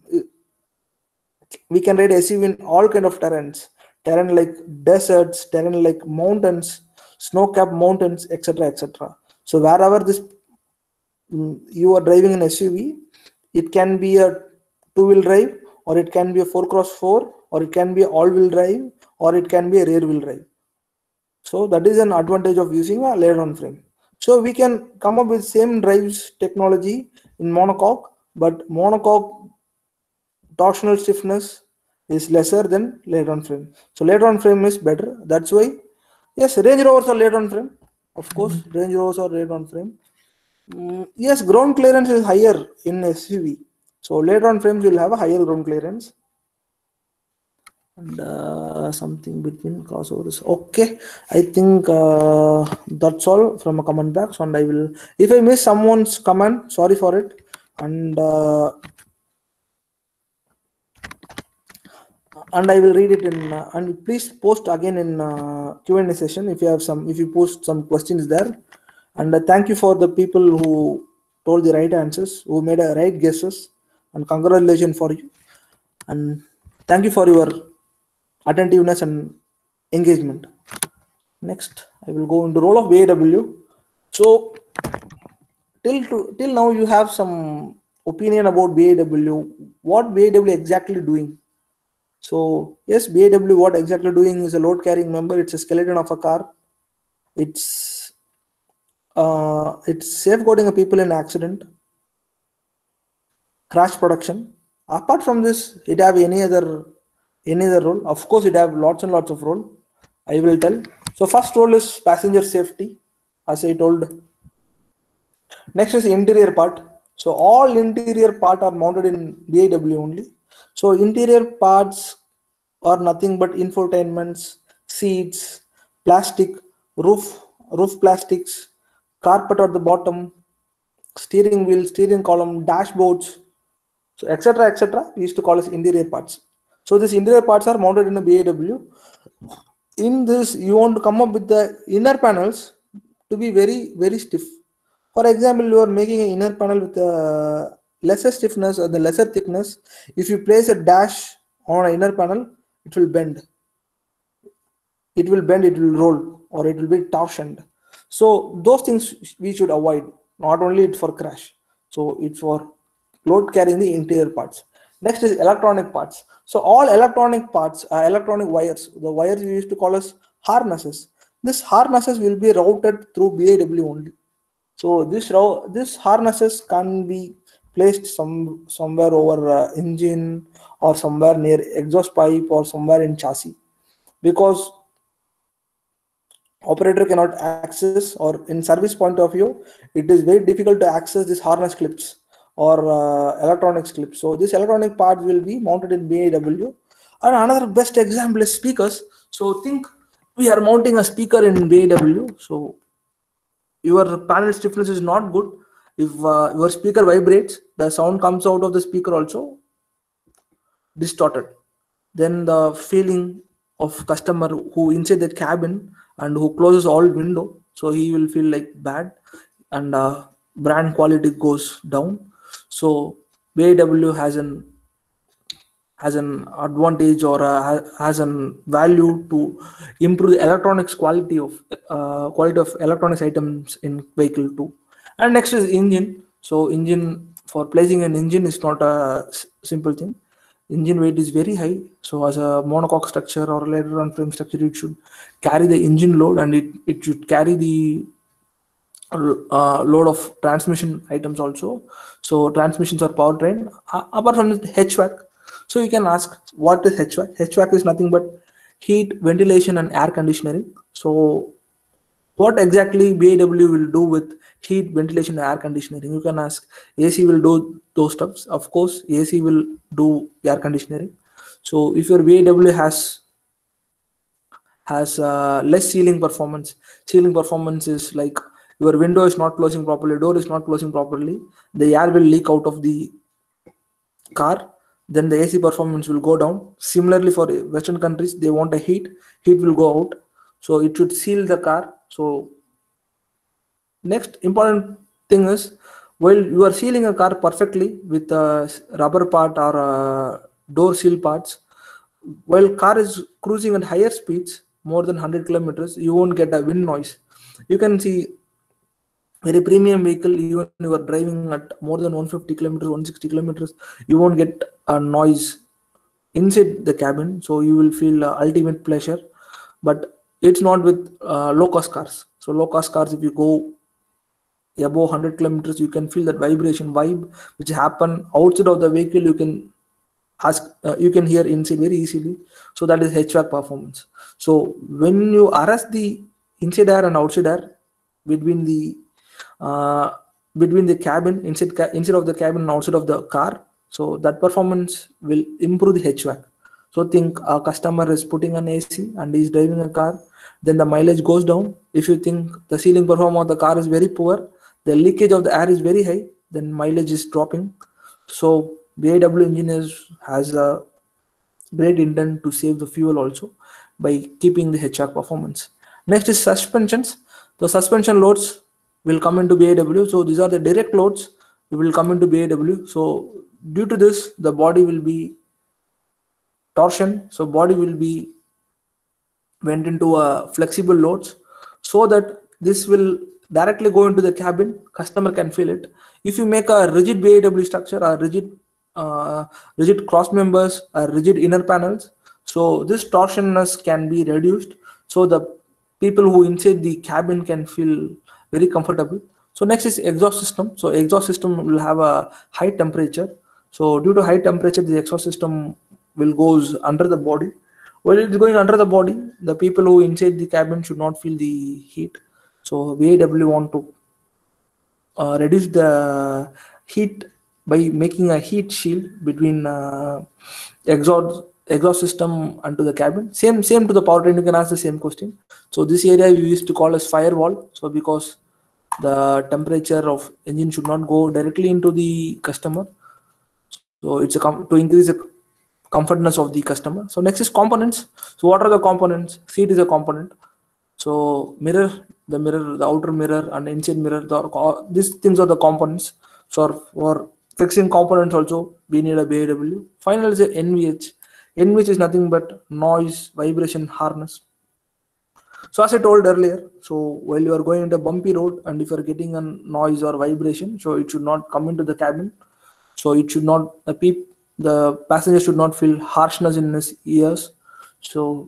we can ride S U V in all kind of terrains, terrain like deserts, terrain like mountains, snow-capped mountains, et cetera, et cetera. So wherever this you are driving an S U V, it can be a two-wheel drive, or it can be a four cross four, or it can be all-wheel drive, or it can be a rear-wheel drive. So that is an advantage of using a layer-on frame. So we can come up with same drives technology in monocoque, but monocoque torsional stiffness is lesser than layer-on frame. So layer-on frame is better. That's why, yes, Range Rovers are layer-on frame. Of course, mm-hmm. Range Rovers are layer-on frame. Mm, yes, ground clearance is higher in S U V. So later on frames will have a higher ground clearance. And uh, something between crossovers. Okay, I think uh, that's all from a comment box. And I will, if I miss someone's comment, sorry for it. and uh, and I will read it in uh, and please post again in uh, Q and A session if you have some, if you post some questions there. And uh, thank you for the people who told the right answers, who made a right guesses, and congratulations for you. And thank you for your attentiveness and engagement. Next, I will go into role of B A W. So till to, till now you have some opinion about B A W. What B A W exactly doing? So yes, B A W what exactly doing is a load carrying member. It's a skeleton of a car. It's uh, it's safeguarding a people in accident, crash protection. Apart from this, it have any other any other role? Of course, it have lots and lots of role. I will tell. So first role is passenger safety, as I told. Next is interior part. So all interior part are mounted in B A W only. So interior parts are nothing but infotainments, seats, plastic, roof, roof plastics, carpet at the bottom, steering wheel, steering column, dashboards, so et cetera et cetera. We used to call as interior parts. So these interior parts are mounted in a B A W. In this, you want to come up with the inner panels to be very, very stiff. For example, you are making an inner panel with a lesser stiffness or the lesser thickness. If you place a dash on an inner panel, it will bend. It will bend, it will roll, or it will be torsioned. So those things we should avoid. Not only it for crash. So it's for load carrying the interior parts. Next is electronic parts. So all electronic parts are electronic wires. The wires we used to call as harnesses. This harnesses will be routed through B A W only. So this this harnesses can be placed some somewhere over uh, engine or somewhere near exhaust pipe or somewhere in chassis, because operator cannot access, or in service point of view, it is very difficult to access this harness clips or uh, electronics clips. So this electronic part will be mounted in B A W. And another best example is speakers. So think we are mounting a speaker in B A W. So your panel stiffness is not good. If uh, your speaker vibrates, the sound comes out of the speaker also distorted. Then the feeling of customer who inside the cabin and who closes all window, so he will feel like bad, and uh, brand quality goes down. So B A W has an has an advantage or uh, has an value to improve the electronics quality of uh, quality of electronics items in vehicle too. And next is engine. So engine, for placing an engine is not a simple thing. Engine weight is very high. So as a monocoque structure or later on frame structure, it should carry the engine load, and it, it should carry the uh, load of transmission items also. So transmissions are powertrain. Uh, apart from the H V A C, so you can ask, what is H V A C? H V A C is nothing but heat, ventilation, and air conditioning. So what exactly B A W will do with heat, ventilation, and air conditioning? You can ask. A C will do those stuffs. Of course, A C will do air conditioning. So if your B A W has has uh, less sealing performance, sealing performance is like your window is not closing properly, door is not closing properly, the air will leak out of the car, then the A C performance will go down. Similarly, for Western countries, they want a heat, heat will go out. So it should seal the car. So next important thing is, while you are sealing a car perfectly with a rubber part or a door seal parts, while car is cruising at higher speeds, more than one hundred kilometers, you won't get a wind noise. You can see very premium vehicle, even you are driving at more than one hundred fifty kilometers, one hundred sixty kilometers, you won't get a noise inside the cabin. So you will feel uh, ultimate pleasure. But it's not with uh, low cost cars. So low cost cars, if you go above one hundred kilometers, you can feel that vibration vibe which happen outside of the vehicle. You can ask, uh, you can hear inside very easily. So that is H V A C performance. So when you arrest the inside air and outside air between the uh, between the cabin, inside ca inside of the cabin and outside of the car, so that performance will improve the H V A C. So think a customer is putting an A C and is driving a car, then the mileage goes down. If you think the sealing performance of the car is very poor, the leakage of the air is very high, then mileage is dropping. So B I W engineers has a great intent to save the fuel also by keeping the H R performance. Next is suspensions. The suspension loads will come into B I W. So these are the direct loads will come into B I W. So due to this, the body will be torsion. So body will be went into a flexible loads, so that this will directly go into the cabin. Customer can feel it. If you make a rigid B I W structure or rigid uh, rigid cross members or rigid inner panels, so this torsionness can be reduced, so the people who inside the cabin can feel very comfortable. So next is exhaust system. So exhaust system will have a high temperature. So due to high temperature, the exhaust system will goes under the body. While it's going under the body, the people who inside the cabin should not feel the heat. So B I W want to uh, reduce the heat by making a heat shield between uh, exhaust exhaust system and to the cabin. Same same to the powertrain. You can ask the same question. So this area we used to call as firewall. So because the temperature of engine should not go directly into the customer. So it's a com to increase the comfortness of the customer. So next is components. So what are the components? Seat is a component. So mirror, the mirror, the outer mirror and inside mirror, the, these things are the components. So for fixing components also, we need a B I W. Final is a N V H. N V H is nothing but noise, vibration, harness. So as I told earlier, so while you are going into a bumpy road and if you are getting a noise or vibration, so it should not come into the cabin. So it should not, the peep, the passenger should not feel harshness in his ears. So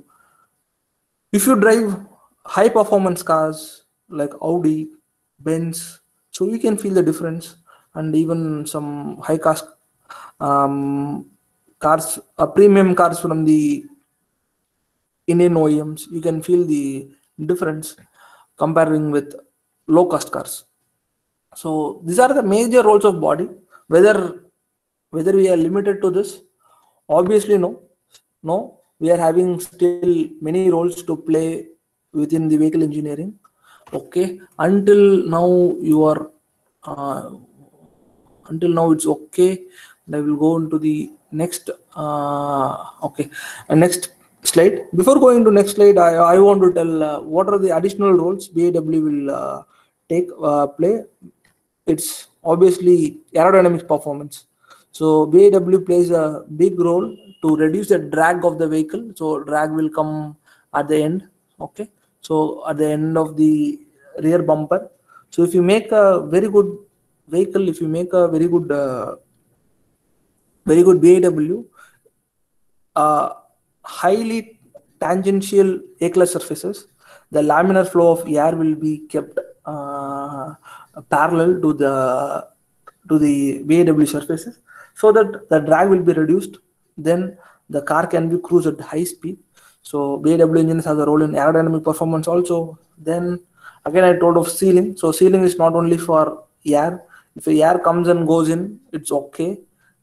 if you drive high performance cars like Audi, Benz, so you can feel the difference. And even some high cost um, cars, uh, premium cars from the Indian O E Ms, you can feel the difference comparing with low cost cars. So these are the major roles of body. Whether whether we are limited to this, obviously no. No, we are having still many roles to play within the vehicle engineering. Okay, until now you are uh, until now it's okay. And I will go into the next uh, okay and next slide. Before going to next slide, I, I want to tell uh, what are the additional roles B I W will uh, take uh, play. It's obviously aerodynamic performance. So B I W plays a big role to reduce the drag of the vehicle. So drag will come at the end. Okay, so at the end of the rear bumper. So if you make a very good vehicle, if you make a very good uh, very good B I W, uh, highly tangential A-class surfaces, the laminar flow of air will be kept uh, parallel to the to the B I W surfaces, so that the drag will be reduced. Then the car can be cruised at high speed. So B I W engines has a role in aerodynamic performance also. Then again I told of sealing. So sealing is not only for air. If the air comes and goes in, it's okay.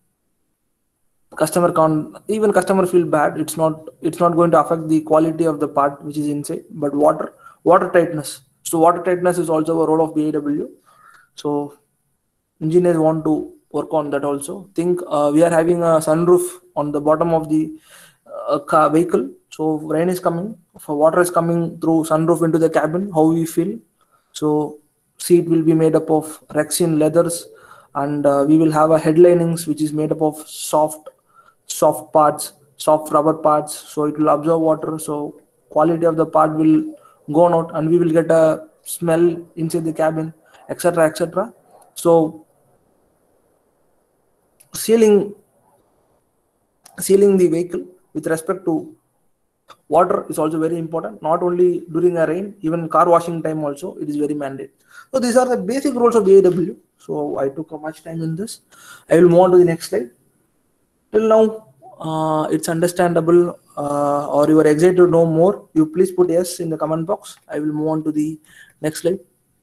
Customer can't, even customer feel bad. It's not it's not going to affect the quality of the part which is inside. But water water tightness. So water tightness is also a role of B I W. So engineers want to work on that also. Think uh, we are having a sunroof on the bottom of the uh, car vehicle. So rain is coming, for water is coming through sunroof into the cabin. How we feel? So seat will be made up of Rexine leathers, and uh, we will have a headlinings which is made up of soft soft parts, soft rubber parts. So it will absorb water. So quality of the part will go out, and we will get a smell inside the cabin, etc, etc. So sealing sealing the vehicle with respect to water is also very important. Not only during a rain, even car washing time also it is very mandate. So these are the basic roles of B I W. So I took much time in this. I will move on to the next slide. Till now uh, it's understandable uh, or you are excited to know more, you please put yes in the comment box. I will move on to the next slide.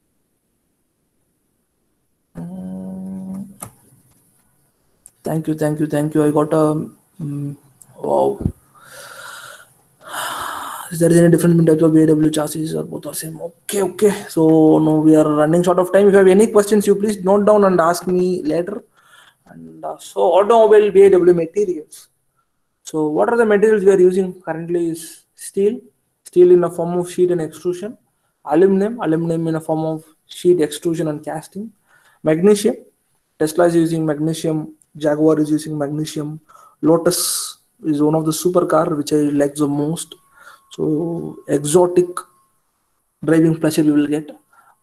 Thank you, thank you, thank you. I got a um, wow. Is there any difference between types of B A W chassis or both are same? Okay, okay. So now we are running short of time. If you have any questions, you please note down and ask me later. And uh, so automobile B A W materials. So what are the materials we are using currently is steel, steel in a form of sheet and extrusion, aluminum, aluminum in a form of sheet extrusion and casting, magnesium, Tesla is using magnesium, Jaguar is using magnesium, Lotus is one of the supercar which I like the most. So exotic driving pleasure you will get.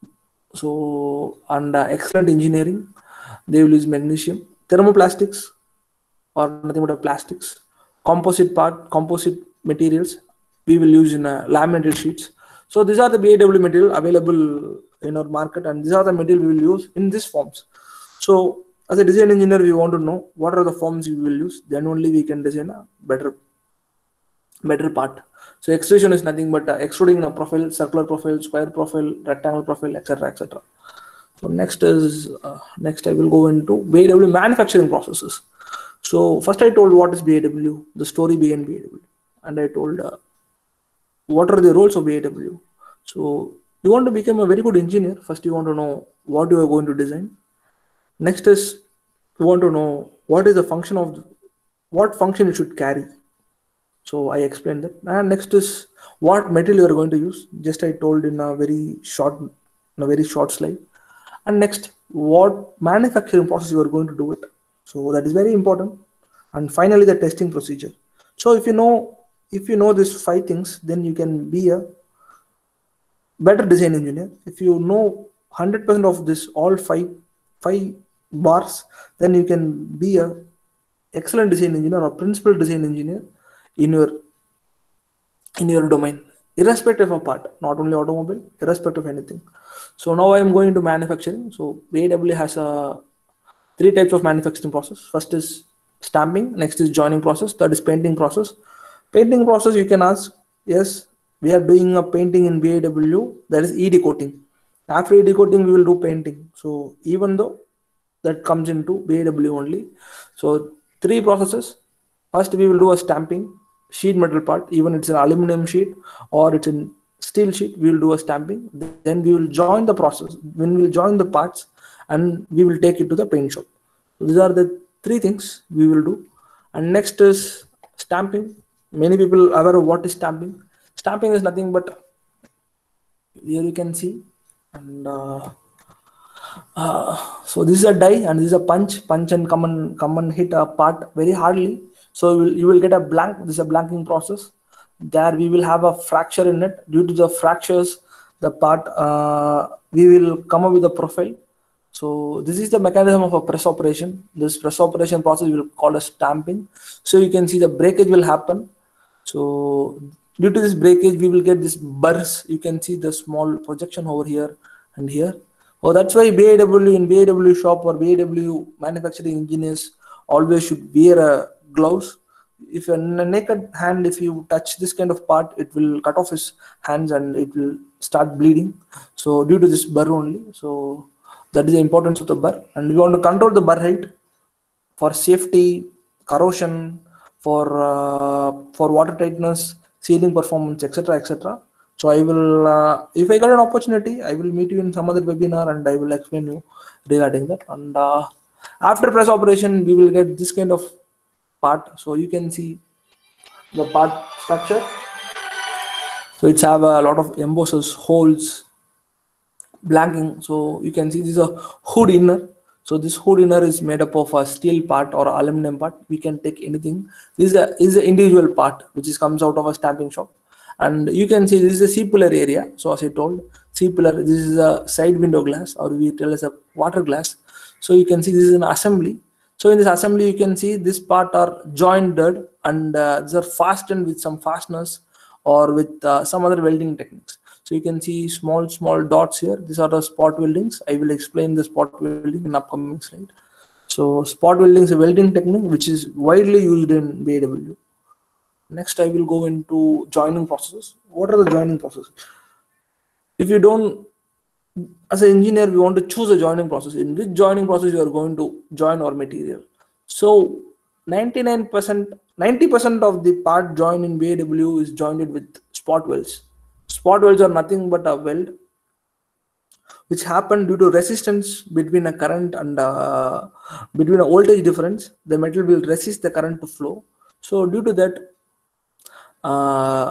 So and uh, excellent engineering, they will use magnesium, thermoplastics or nothing but plastics, composite part, composite materials we will use in uh, laminated sheets. So these are the B A W material available in our market, and these are the material we will use in these forms. So as a design engineer, we want to know what are the forms we will use. Then only we can design a better, better part. So extrusion is nothing but uh, extruding a profile, circular profile, square profile, rectangle profile, et cetera, et cetera. So next is uh, next I will go into B A W manufacturing processes. So first I told what is B A W, the story behind B A W, and I told uh, what are the roles of B A W. So you want to become a very good engineer. First you want to know what you are going to design. Next is you want to know what is the function of what function it should carry. So I explained that. And next is what material you are going to use. Just I told in a very short, in a very short slide. And next, what manufacturing process you are going to do it. So that is very important. And finally, the testing procedure. So if you know, if you know these five things, then you can be a better design engineer. If you know one hundred percent of this, all five five bars, then you can be a excellent design engineer or principal design engineer in your in your domain, irrespective of part, not only automobile, irrespective of anything. So now I am going into manufacturing. So B A W has a three types of manufacturing process. First is stamping, next is joining process, third is painting process. Painting process, you can ask, yes, we are doing a painting in B A W, that is E D coating. After E D coating, we will do painting. So even though that comes into B A W only. So three processes. First, we will do a stamping, sheet metal part, even it's an aluminum sheet or it's in steel sheet, we will do a stamping. Then we will join the process. When we will join the parts, and we will take it to the paint shop. So these are the three things we will do. And next is stamping. Many people are aware of what is stamping. Stamping is nothing but here you can see. And uh, uh, so this is a die and this is a punch. Punch and come and come and hit a part very hardly. So you will, you will get a blank. This is a blanking process. There we will have a fracture in it. Due to the fractures, the part uh, we will come up with a profile. So this is the mechanism of a press operation. This press operation process we will call as stamping. So you can see the breakage will happen. So due to this breakage, we will get this burrs. You can see the small projection over here and here. Oh, that's why B A W in B A W shop or B A W manufacturing engineers always should wear a gloves. If you're in a naked hand, if you touch this kind of part, it will cut off his hands and it will start bleeding. So due to this burr only. So that is the importance of the burr, and we want to control the burr height for safety, corrosion, for uh, for water tightness, sealing performance, et cetera, et cetera. So I will, uh, if I got an opportunity, I will meet you in some other webinar and I will explain you regarding that. And uh, after press operation, we will get this kind of part. So you can see the part structure. So it's have a lot of embossers, holes, blanking. So you can see this is a hood inner. So this hood inner is made up of a steel part or aluminum part. We can take anything. This is a is an individual part which is comes out of a stamping shop. And you can see this is a C-pillar area. So as I told, C-pillar, this is a side window glass, or we tell as a water glass. So you can see this is an assembly. So in this assembly, you can see this part are jointed and uh, these are fastened with some fasteners or with uh, some other welding techniques. So you can see small, small dots here. These are the spot weldings. I will explain the spot welding in upcoming slide. So spot welding is a welding technique which is widely used in B A W. Next, I will go into joining processes. What are the joining processes? If you don't, as an engineer, we want to choose a joining process. In which joining process you are going to join our material. So ninety-nine percent, ninety percent of the part joined in B A W is joined with spot welds. Spot welds are nothing but a weld which happen due to resistance between a current and uh, between a voltage difference. The metal will resist the current to flow. So due to that, uh,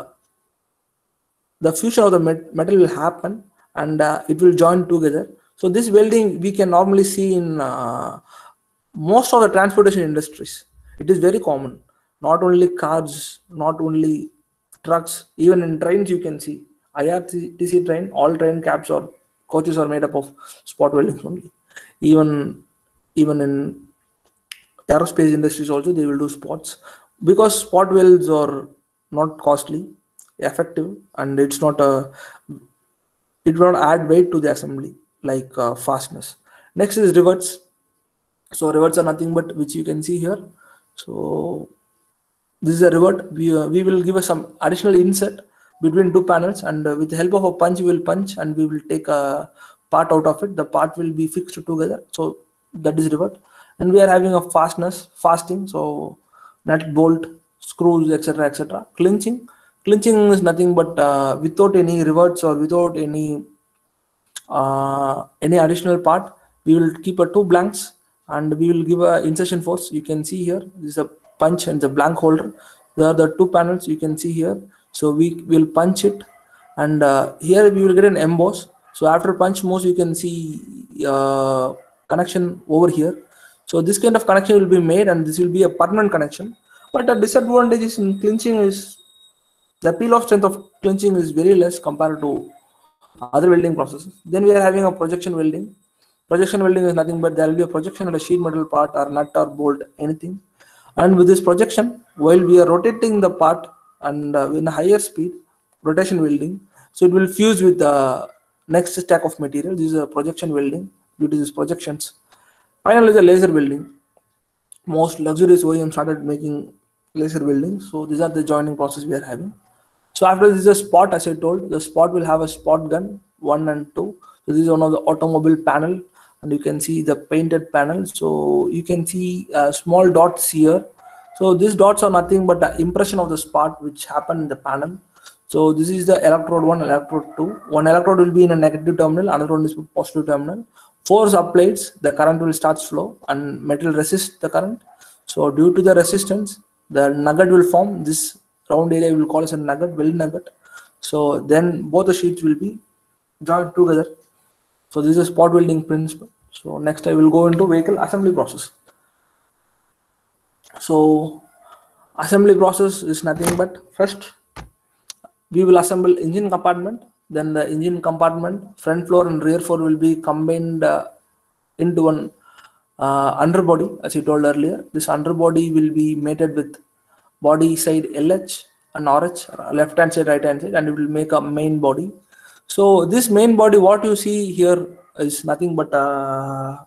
the fusion of the met metal will happen, and uh, it will join together. So this welding we can normally see in uh, most of the transportation industries. It is very common. Not only cars, not only trucks, even in trains you can see. I R T C train, all train cabs or coaches are made up of spot welding only. Even even in aerospace industries also they will do spots, because spot welds are not costly, effective, and it's not a it will not add weight to the assembly like uh, fastness. Next is rivets. So rivets are nothing but which you can see here. So this is a rivet. We, uh, we will give us some additional inset between two panels, and uh, with the help of a punch we will punch and we will take a part out of it. The part will be fixed together. So that is rivet. And we are having a fastness, fasting. So nut, bolt, screws, etc, etc. Clinching. Clinching is nothing but uh, without any rivets or without any uh, any additional part, we will keep a two blanks and we will give a insertion force. You can see here, this is a punch and the blank holder. There are the two panels you can see here. So we will punch it, and uh, here we will get an emboss. So after punch most you can see uh, connection over here. So this kind of connection will be made, and this will be a permanent connection. But the disadvantage is in clinching is the peel off strength of clinching is very less compared to other welding processes. Then we are having a projection welding. Projection welding is nothing but there will be a projection at a sheet metal part or nut or bolt, anything. And with this projection, while we are rotating the part and uh, in a higher speed, rotation welding, so it will fuse with the next stack of material. This is a projection welding due to these projections. Finally, the laser welding. Most luxurious O E Ms started making laser welding. So these are the joining process we are having. So after this is a spot, as I told, the spot will have a spot gun one and two. So this is one of the automobile panel, and you can see the painted panel. So you can see uh, small dots here. So these dots are nothing but the impression of the spot which happened in the panel. So this is the electrode one, electrode two. One electrode will be in a negative terminal, another one is positive terminal. Force applied, the current will start flow and metal resists the current. So due to the resistance, the nugget will form. This round area we will call as a nugget, weld nugget. So then both the sheets will be joined together. So this is spot welding principle. So next I will go into vehicle assembly process. So assembly process is nothing but first we will assemble engine compartment. Then the engine compartment, front floor and rear floor will be combined uh, into one uh, underbody, as I told earlier. This underbody will be mated with body side L H and R H, left hand side, right hand side, and it will make a main body. So this main body, what you see here is nothing but a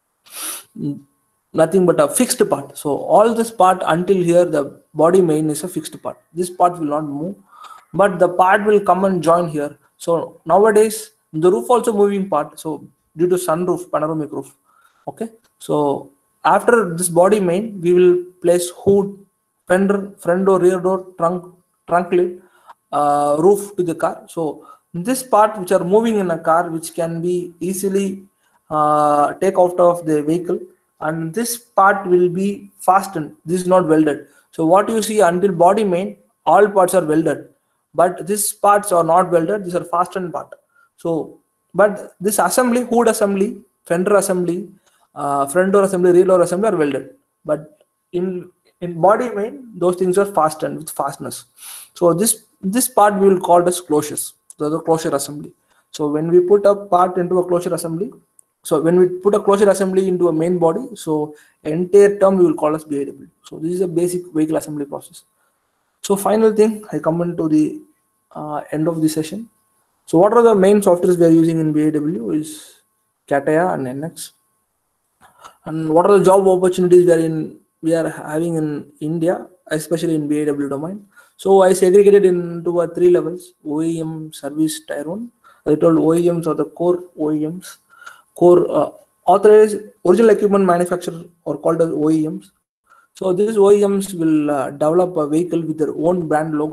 nothing but a fixed part. So all this part until here, the body main is a fixed part. This part will not move, but the part will come and join here. So nowadays the roof also moving part. So due to sunroof, panoramic roof. Okay. So after this body main, we will place hood, fender, front door, rear door, trunk, trunk lid, uh, roof to the car. So this part which are moving in a car, which can be easily uh, take out of the vehicle, and this part will be fastened. This is not welded. So what you see until body main, all parts are welded, but these parts are not welded. These are fastened part. So, but this assembly, hood assembly, fender assembly, uh, front door assembly, rear door assembly are welded. But in in body main, those things are fastened with fasteners. So this this part we will call as closures. So the closure assembly. So when we put a part into a closure assembly, so when we put a closure assembly into a main body, so entire term we will call as B I W. So this is a basic vehicle assembly process. So final thing, I come into the uh, end of the session. So what are the main softwares we are using in B I W is CATIA and N X. And what are the job opportunities we are in we are having in India, especially in B I W domain. So I segregated into a three levels: O E M, service, tier one. I told O E Ms are the core O E Ms, core uh, authorized original equipment manufacturer or called as O E Ms. So these O E Ms will uh, develop a vehicle with their own brand logo.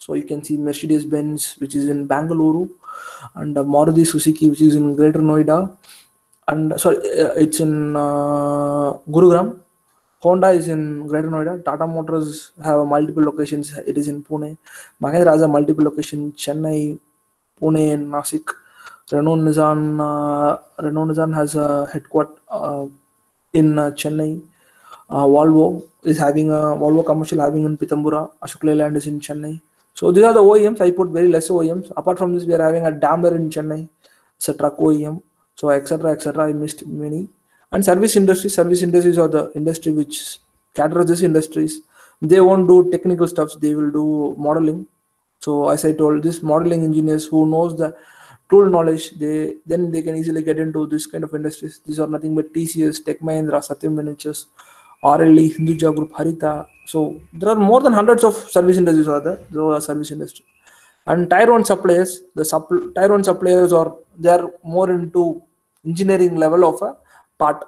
So you can see Mercedes-Benz, which is in Bangalore, and uh, Maruti Suzuki, which is in Greater Noida, and sorry, uh, it's in uh, Gurugram. Honda is in Greater Noida. Tata Motors have multiple locations. It is in Pune. Mahindra has a multiple location: Chennai, Pune, and Nasik. Renault Nissan, uh, Renault Nissan has a headquarters uh, in uh, Chennai. Uh, Volvo is having a Volvo commercial having in Pitambura. Ashok Leyland is in Chennai. So these are the O E Ms. I put very less O E Ms. Apart from this, we are having a Daimler in Chennai. It's a truck O E M. So etc. etc. I missed many. And service industry. Service industries are the industry which caters these industries. They won't do technical stuff. They will do modeling. So as I told, this modeling engineers who knows the tool knowledge, they then they can easily get into this kind of industries. These are nothing but T C S, Tech Mahindra, Satyam Ventures, R L E, Hinduja Group, Harita. So there are more than hundreds of service industries are there. Those are service industry. And tier one suppliers, the supp- tier one suppliers are they are more into engineering level of a part.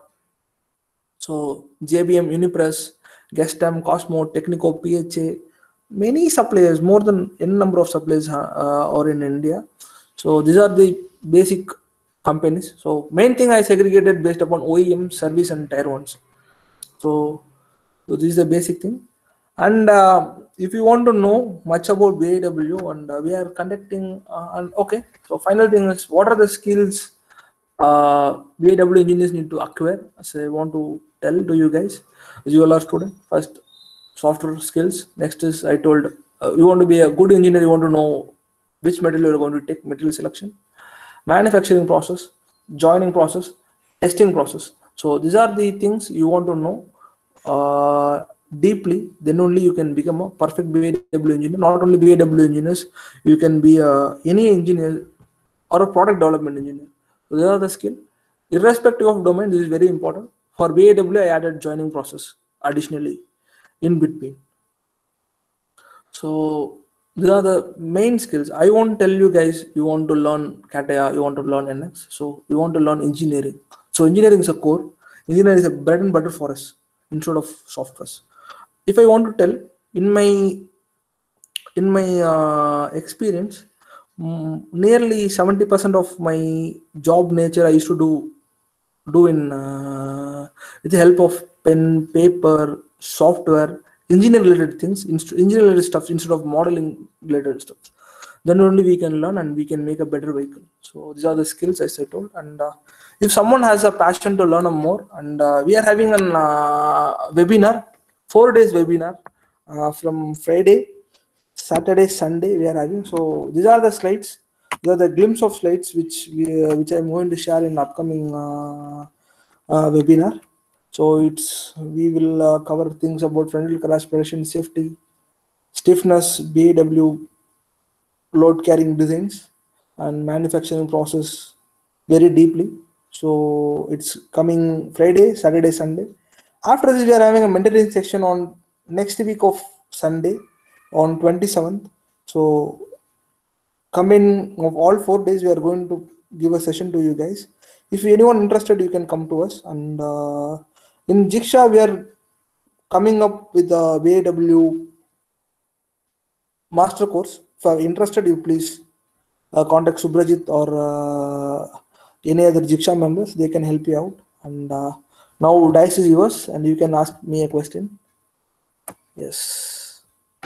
So J B M, Unipress, Gestam, Cosmo, Technico, P H A, many suppliers, more than n number of suppliers uh, are in India. So these are the basic companies. So main thing I segregated based upon O E M, service, and tier ones. So, so this is the basic thing. And uh, if you want to know much about B I W, and uh, we are conducting, uh, and okay. So final thing is, what are the skills uh, B I W engineers need to acquire? So I want to tell to you guys, as you all are student. First, software skills. Next is I told uh, you want to be a good engineer. You want to know which material you are going to take, material selection, manufacturing process, joining process, testing process. So these are the things you want to know uh, deeply. Then only you can become a perfect B I W engineer. Not only B I W engineers, you can be uh, any engineer or a product development engineer. So these are the skill. Irrespective of domain, this is very important. For B I W, I added joining process additionally in between. So these are the main skills. I won't tell you guys you want to learn C A T A, you want to learn N X. So you want to learn engineering. So engineering is a core. Engineering is a bread and butter for us instead of softwares. If I want to tell in my in my uh, experience, mm, nearly seventy percent of my job nature I used to do do in uh, with the help of pen, paper, software, engineering related things, engineering related stuff instead of modeling related stuff. Then only we can learn and we can make a better vehicle. So these are the skills as I told. And uh, if someone has a passion to learn more, and uh, we are having an uh, webinar, four days webinar uh, from Friday, Saturday, Sunday we are having. So these are the slides. These are the glimpse of slides which we, uh, which I'm going to share in upcoming uh, uh, webinar. So it's we will uh, cover things about frontal crash prevention, safety, stiffness, B I W, load carrying designs, and manufacturing process very deeply. So it's coming Friday, Saturday, Sunday. After this, we are having a mentoring section on next week of Sunday on twenty-seventh. So coming of all four days, we are going to give a session to you guys. If anyone interested, you can come to us. And uh, in Jiksha, we are coming up with the B I W master course. If you are interested, you please uh, contact Subrajit or uh, any other Jiksha members. They can help you out. And uh, now dice is yours, and you can ask me a question. Yes.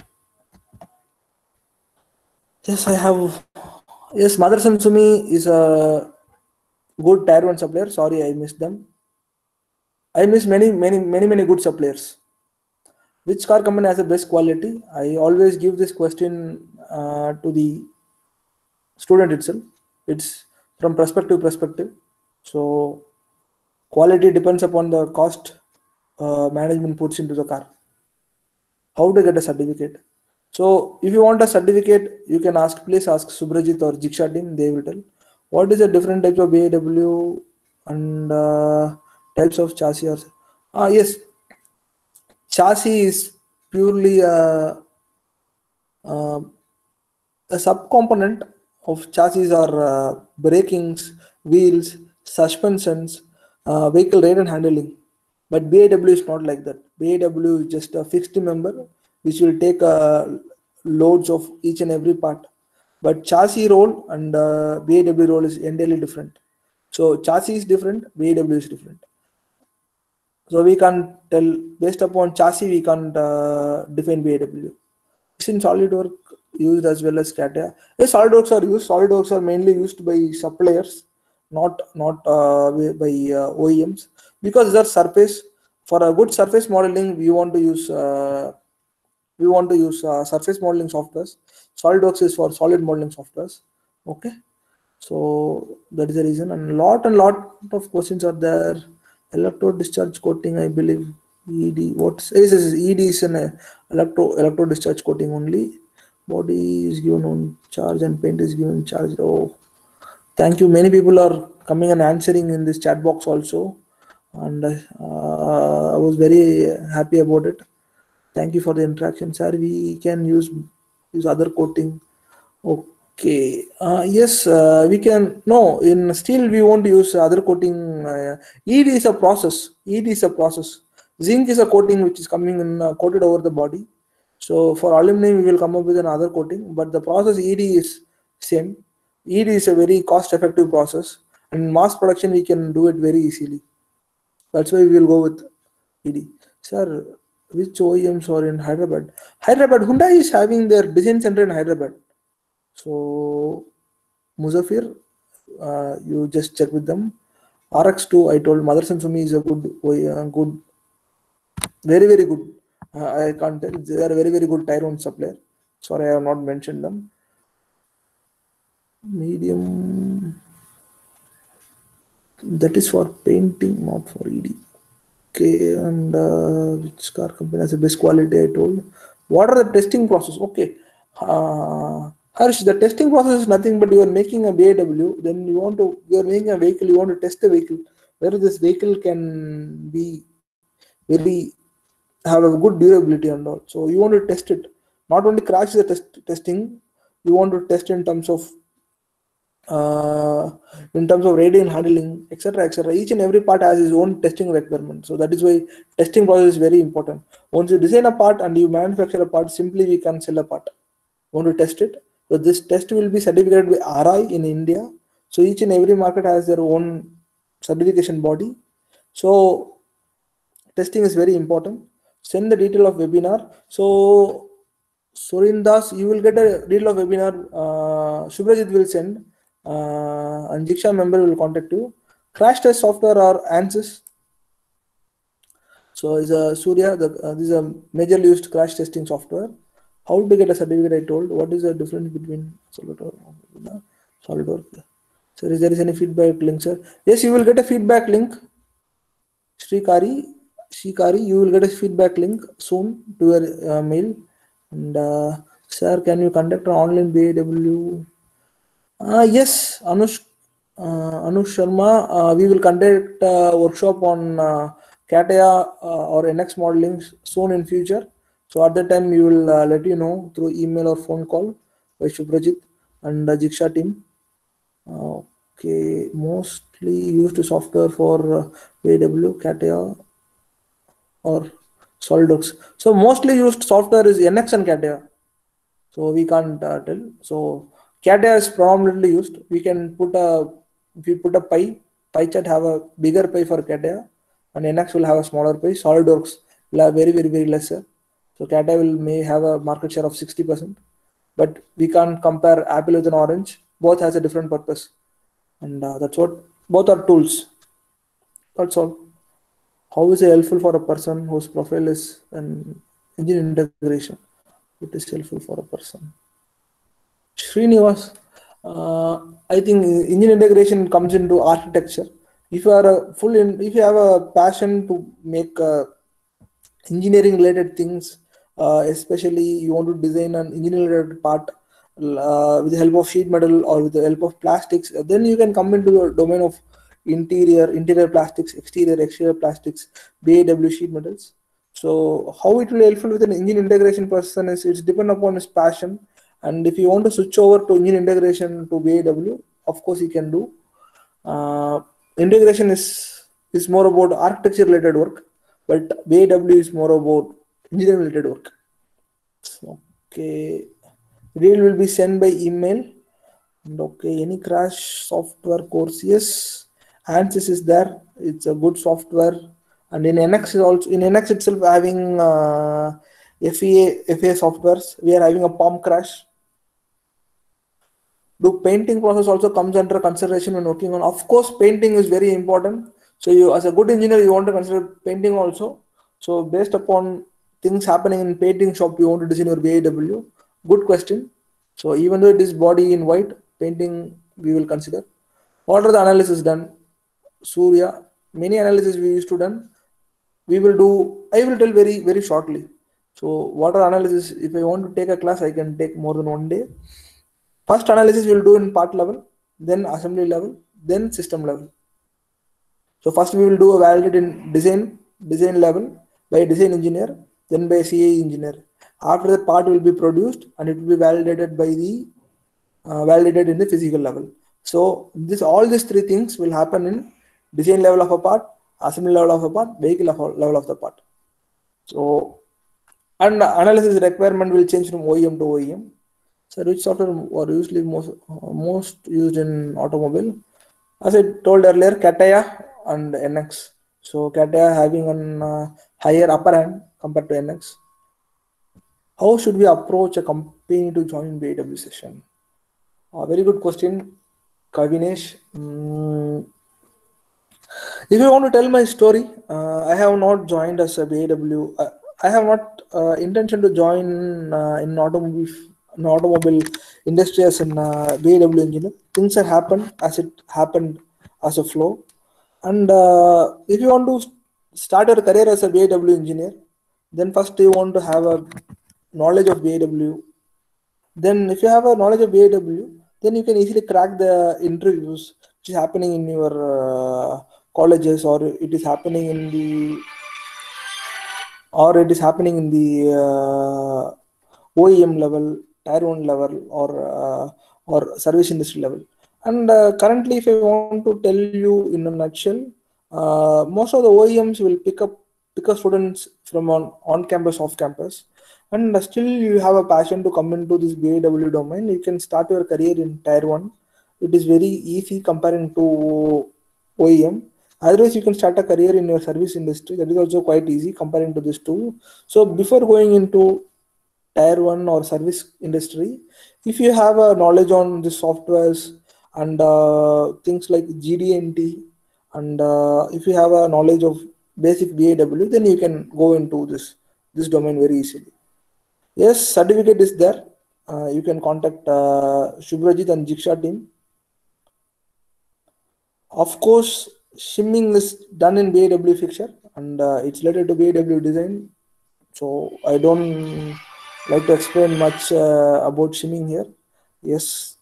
Yes, I have. Yes, Motherson Sumi is a good tier one supplier. Sorry, I missed them. I miss many, many, many, many good suppliers. Which car company has the best quality? I always give this question uh, to the student itself. It's from perspective perspective. So quality depends upon the cost uh, management puts into the car. How to get a certificate? So if you want a certificate, you can ask, please ask Subrajit or Jiksha team, they will tell. What is the different types of B I W and uh, types of chassis? Or, ah, yes, chassis is purely a, a, a subcomponent of chassis are uh, brakings, wheels, suspensions, uh, vehicle ride and handling. But B I W is not like that. B I W is just a fixed member which will take a loads of each and every part. But chassis role and uh, B A W role is entirely different. So chassis is different, B A W is different. So we can't tell based upon chassis, we can't uh, define B A W. It's in SolidWorks used as well as CATIA. Yes, SolidWorks are used. SolidWorks are mainly used by suppliers, not not uh, by uh, O E Ms, because the surface for a good surface modeling, we want to use uh, we want to use uh, surface modeling softwares. SolidWorks is for solid modeling softwares. Okay, so that is the reason, and lot and lot of questions are there. Electro discharge coating, I believe. E D, what's yes, yes, E D is an uh, electro electro discharge coating only. Body is given on charge and paint is given charge. Oh, thank you. Many people are coming and answering in this chat box also, and uh, I was very happy about it. Thank you for the interaction, sir. We can use use other coating. Okay. Uh, yes, uh, we can. No, in steel we won't use other coating. Uh, E D is a process. E D is a process. Zinc is a coating which is coming in uh, coated over the body. So for aluminum, we will come up with another coating, but the process E D is same. E D is a very cost-effective process, and in mass production we can do it very easily. That's why we will go with E D. Sir, which O E Ms are in Hyderabad? Hyderabad, Hyundai is having their design center in Hyderabad. So, Muzaffir, uh, you just check with them. R X two, I told Motherson Sumi is a good, uh, good, very, very good. Uh, I can't tell. They are a very, very good Tier one supplier. Sorry, I have not mentioned them. Medium, that is for painting, not for E D. Okay, and uh, which car company has the best quality? I told. What are the testing process? Okay, uh, Harsh, the testing process is nothing but you are making a B A W. Then you want to you are making a vehicle. You want to test the vehicle, whether this vehicle can be very have a good durability and all. So you want to test it. Not only crash the test testing, you want to test in terms of uh, in terms of radial handling, et cetera, et cetera. Each and every part has its own testing requirement. So that is why testing process is very important. Once you design a part and you manufacture a part, simply we can sell a part. Want to test it? So this test will be certificated by R I in India. So each and every market has their own certification body. So testing is very important. Send the detail of webinar. So Surindas, you will get a detail of webinar. Uh, Subhajit will send. Uh, and Diksha member will contact you. Crash test software or ANSYS. So is a Surya, the, uh, this is a majorly used crash testing software. How to get a certificate? I told. What is the difference between SolidWorks and SolidWorks? Sir, is there is any feedback link, sir? Yes, you will get a feedback link. Srikari, Srikari, you will get a feedback link soon to your uh, mail. And uh, sir, can you conduct an online B A W? Uh, yes, Anush, uh, Anush Sharma, uh, we will conduct a workshop on uh, CATIA uh, or N X modeling soon in future. So at that time, we will uh, let you know through email or phone call by Subhajit and the Jiksha team. Uh, okay, mostly used software for uh, B A W, CATIA or SolidWorks. So mostly used software is N X and CATIA. So we can't uh, tell. So CATIA is predominantly used. We can put a, if you put a pie, pie chart have a bigger pie for CATIA and N X will have a smaller pie. SolidWorks will have very, very, very lesser. So CATIA will may have a market share of sixty percent, but we can't compare apple with an orange. Both has a different purpose. And uh, that's what, both are tools. That's all. How is it helpful for a person whose profile is an engine integration? It is helpful for a person. Srinivas, uh, I think engine integration comes into architecture. If you are a full, in, if you have a passion to make uh, engineering related things, uh, especially you want to design an engineering related part uh, with the help of sheet metal or with the help of plastics, then you can come into the domain of interior, interior plastics, exterior, exterior plastics, B A W sheet metals. So how it will helpful with an engine integration person is it's depend upon his passion. And if you want to switch over to engine integration to B A W, of course you can do. Uh, integration is is more about architecture related work, but B A W is more about engineering related work. Okay. Material will be sent by email. And okay, any crash software course? Yes, ANSYS is there. It's a good software. And in N X is also, in N X itself having uh, F E A F E A softwares. We are having a P O M crash. Do painting process also comes under consideration when working on? Of course, painting is very important. So you, as a good engineer, you want to consider painting also. So based upon things happening in painting shop, you want to design your B I W. Good question. So even though it is body in white, painting we will consider. What are the analysis done? Surya, many analysis we used to done. We will do, I will tell very, very shortly. So water analysis, if I want to take a class, I can take more than one day. First analysis we'll do in part level, then assembly level, then system level. So first we will do a validate in design, design level by design engineer, then by C A engineer. After that part will be produced and it will be validated by the uh, validated in the physical level. So this all these three things will happen in design level of a part, assembly level of a part, vehicle level of the part. So and analysis requirement will change from O E M to O E M. So which software are usually most uh, most used in automobile? As I told earlier, CATIA and N X. So CATIA having an uh, higher upper hand compared to N X. How should we approach a company to join B I W session? A very good question, Kavinesh. Mm, if you want to tell my story, uh, I have not joined as a B I W. Uh, I have not uh, intention to join uh, in automobile in automobile industry as an uh, B I W engineer. Things have happened as it happened as a flow. And uh, if you want to start your career as a B I W engineer, then first you want to have a knowledge of B I W. Then if you have a knowledge of B I W, then you can easily crack the interviews which is happening in your uh, colleges, or it is happening in the or it is happening in the uh, O E M level, tier one level, or uh, or service industry level. And uh, currently, if I want to tell you in a nutshell, uh, most of the O E Ms will pick up pick up students from on on campus, off campus, and uh, still you have a passion to come into this B I W domain. You can start your career in tier one. It is very easy comparing to O E M. Otherwise, you can start a career in your service industry. That is also quite easy comparing to this two. So before going into tier one or service industry, if you have a knowledge on the softwares and uh, things like G D N T, and uh, if you have a knowledge of basic B I W, then you can go into this this domain very easily. Yes, certificate is there. Uh, you can contact uh, Shubhrajit and Jiksha team. Of course, shimming is done in B I W fixture, and uh, it's related to B I W design. So I don't like to explain much uh, about shimming here. Yes,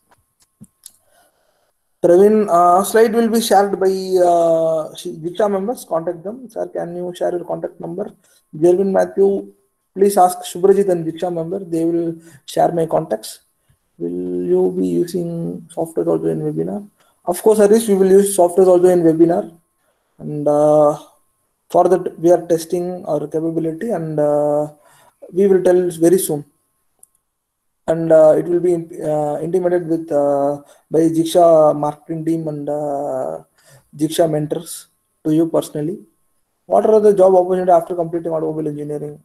Praveen, uh, slide will be shared by uh, Diksha members. Contact them. Sir, can you share your contact number? Jervin Matthew, please ask Shubhrajit and Diksha member. They will share my contacts. Will you be using software also in webinar? Of course, Harish, we will use software also in webinar. And uh, for that, we are testing our capability, and uh, we will tell very soon. And uh, it will be uh, intimated with uh, by Jiksha marketing team and uh, Jiksha mentors to you personally. What are the job opportunity after completing automobile engineering?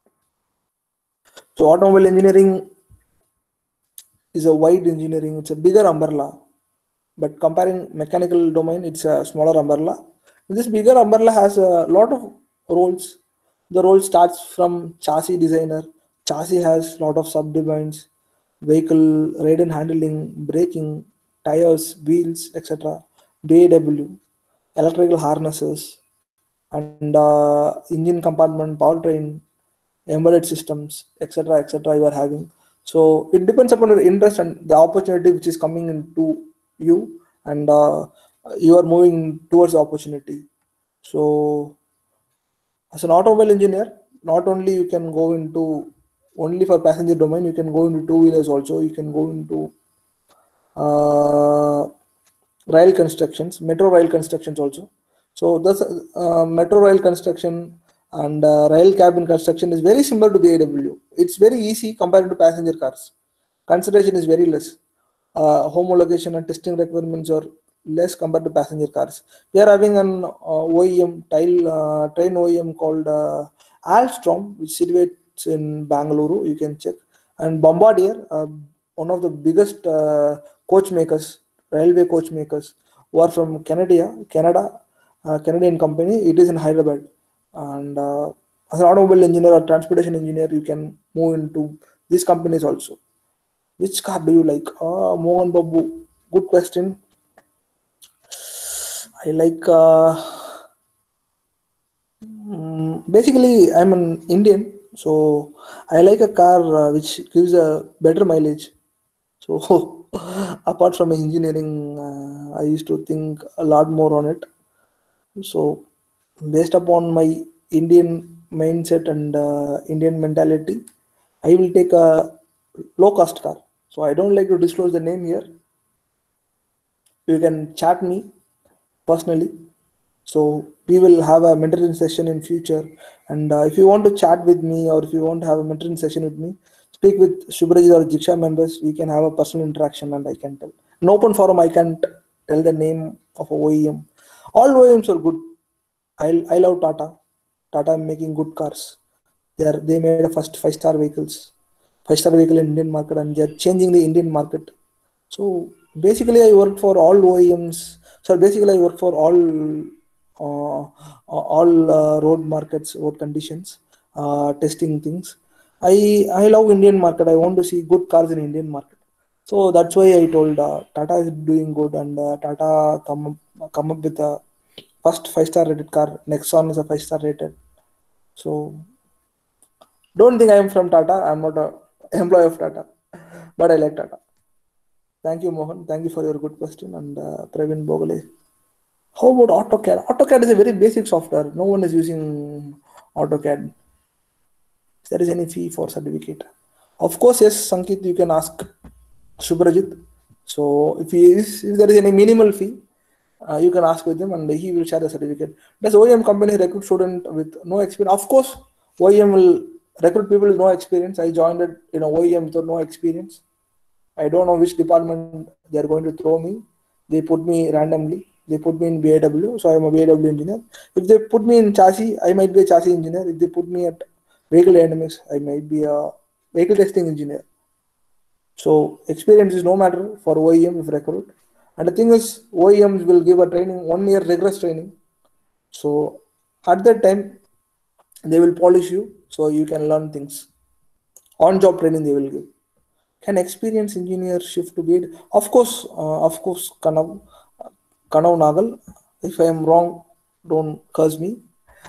So automobile engineering is a wide engineering. It's a bigger umbrella, but comparing mechanical domain, it's a smaller umbrella. This bigger umbrella has a lot of roles. The role starts from chassis designer. Chassis has a lot of subdomains: vehicle, ride and handling, braking, tires, wheels, et cetera. D A W, electrical harnesses, and uh, engine compartment, powertrain, embedded systems, et cetera, et cetera. You are having. So it depends upon your interest and the opportunity which is coming into you, and uh, you are moving towards the opportunity. So as an automobile engineer, not only you can go into only for passenger domain, you can go into two wheelers also. You can go into uh, rail constructions, metro rail constructions also. So this uh, metro rail construction and uh, rail cabin construction is very similar to B I W. It's very easy compared to passenger cars. consideration is very less. Uh, homologation and testing requirements are less compared to passenger cars. We are having an uh, O E M tile uh, train O E M called uh, Alstom, which situates in Bangalore. You can check. And Bombardier, uh, one of the biggest uh, coach makers, railway coach makers, who are from Canada, Canada, uh, Canadian company. It is in Hyderabad. And uh, as an automobile engineer or transportation engineer, you can move into these companies also. Which car do you like? Ah, Mohan Babu. Good question. I like. Uh, mm, basically, I'm an Indian, so I like a car uh, which gives a better mileage. So, apart from engineering, uh, I used to think a lot more on it. So, based upon my Indian mindset and uh, Indian mentality, I will take a low cost car. So, I don't like to disclose the name here. You can chat me personally. So we will have a mentoring session in future. And uh, if you want to chat with me, or if you want to have a mentoring session with me, speak with Shubhrajit or Jiksha members. We can have a personal interaction, and I can tell. In open forum, I can't tell the name of a O E M. All O E Ms are good. I I love Tata. Tata making good cars. They are they made a first five star vehicles, five star vehicle in Indian market, and they are changing the Indian market. So basically, I work for all O E Ms. So basically, I work for all uh, all uh, road markets, road conditions, uh, testing things. I I love Indian market. I want to see good cars in Indian market. So that's why I told uh, Tata is doing good, and uh, Tata come up, come up with a first five star rated car. Nexon is a five star rated. So don't think I am from Tata. I'm not a employee of Tata, but I like Tata. Thank you, Mohan. Thank you for your good question. And uh, Praveen Bogale. How about AutoCAD? AutoCAD is a very basic software. No one is using AutoCAD. If there is any fee for certificate. Of course, yes, Sankit, you can ask Shubhrajit. So if, he is, if there is any minimal fee, uh, you can ask with him and he will share the certificate. Does O E M company recruit student with no experience? Of course, O E M will recruit people with no experience. I joined it in a O E M with no experience. I don't know which department they are going to throw me. They put me randomly. They put me in B A W, so I'm a B A W engineer. If they put me in chassis, I might be a chassis engineer. If they put me at vehicle dynamics, I might be a vehicle testing engineer. So experience is no matter for O E M if recruit. And the thing is, O E Ms will give a training, one year rigorous training. So at that time, they will polish you so you can learn things. On job training they will give. Can experienced engineer shift to B A W? Of course, uh, of course, Kanav, Kanav Nagal. If I am wrong, don't curse me.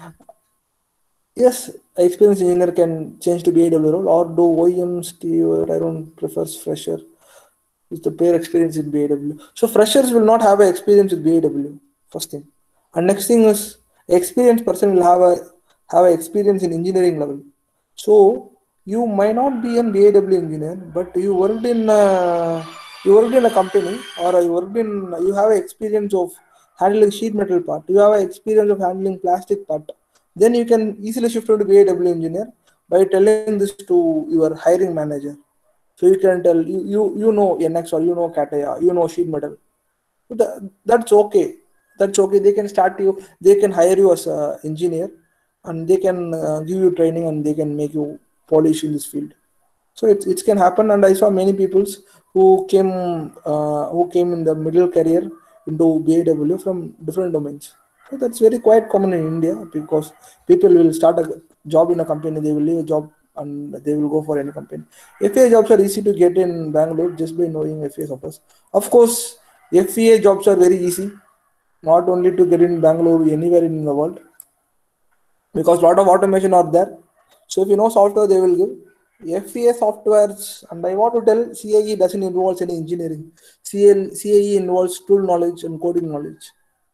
Yes, experienced engineer can change to B A W role, or do O E Ms keyword? I don't prefer fresher. Is the pair experience in B A W? So freshers will not have an experience with B A W. First thing, and next thing is experienced person will have a have a experience in engineering level. So you might not be an B A W engineer, but you worked in uh, you worked in a company, or you worked in you have experience of handling sheet metal part. You have experience of handling plastic part. Then you can easily shift to B A W engineer by telling this to your hiring manager. So you can tell you you you know N X or you know Kataya, you know sheet metal. That, that's okay. That's okay. They can start you. They can hire you as an engineer, and they can uh, give you training, and they can make you polish in this field. So it, it can happen, and I saw many peoples who came uh, who came in the middle career into B A W from different domains. So that's very quite common in India, because people will start a job in a company, they will leave a job and they will go for any company. F A jobs are easy to get in Bangalore just by knowing F A software. Of course, F A jobs are very easy, not only to get in Bangalore, anywhere in the world, because a lot of automation are there. So if you know software, they will give. F E A softwares, and I want to tell C A E doesn't involve any engineering. C L, C A E involves tool knowledge and coding knowledge.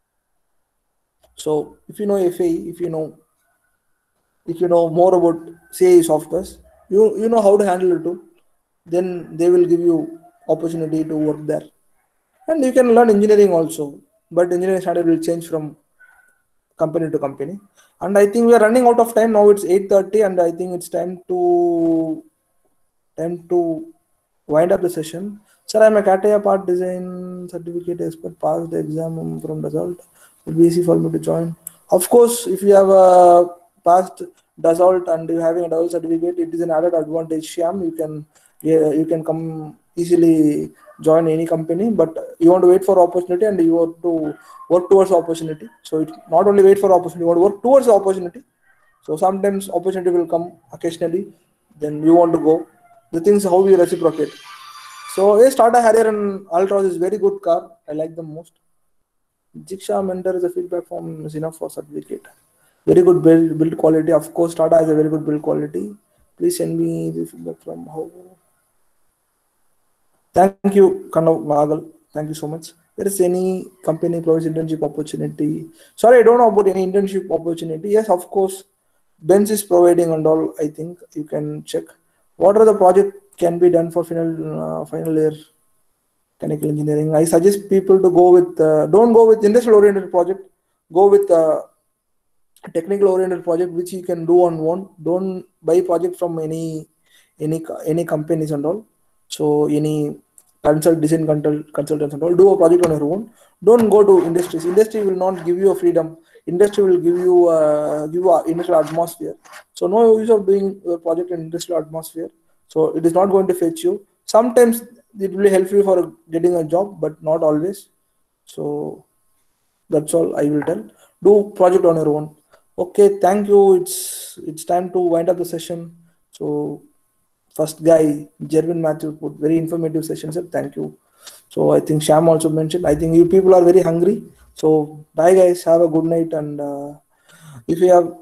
So if you know F A E, if you know if you know more about C A E softwares, you you know how to handle it too. Then they will give you opportunity to work there, and you can learn engineering also. But engineering standard will change from company to company. And I think we are running out of time now. It's eight thirty, and I think it's time to time to wind up the session. Sir, I'm a CATIA part design certificate expert, passed the exam from result. It will be easy for me to join. Of course, if you have a passed Dassault and you're having a Dassault certificate, it is an added advantage. Shyam, you can yeah, you can come easily join any company, but you want to wait for opportunity and you want to work towards opportunity. So it not only wait for opportunity, you want to work towards the opportunity. So sometimes opportunity will come occasionally, then you want to go. The things how we reciprocate. So a Tata Harrier and Altroz is very good car. I like them most. Jiksha Mentor is a feedback form is enough for certificate. Very good build build quality. Of course, Tata has a very good build quality. Please send me the feedback from how. Thank you, Kanav Magal. Thank you so much. There is any company provides internship opportunity? Sorry, I don't know about any internship opportunity. Yes, of course, Benz is providing and all. I think you can check. What are the project can be done for final uh, final year mechanical engineering? I suggest people to go with uh, don't go with industrial oriented project. Go with uh, technical oriented project which you can do on one. Don't buy project from any any any companies and all. So any consult design consult, consultants and all, do a project on your own. Don't go to industries. Industry will not give you a freedom. Industry will give you uh, give you a industrial atmosphere. So no use of doing a project in industrial atmosphere. So it is not going to fetch you. Sometimes it will help you for getting a job, but not always. So that's all I will tell. Do project on your own. Okay, thank you. It's it's time to wind up the session. So first guy, Jervin Matthew, put very informative session, sir. Thank you. So I think Sham also mentioned. I think you people are very hungry. So bye guys. Have a good night. And uh, if you have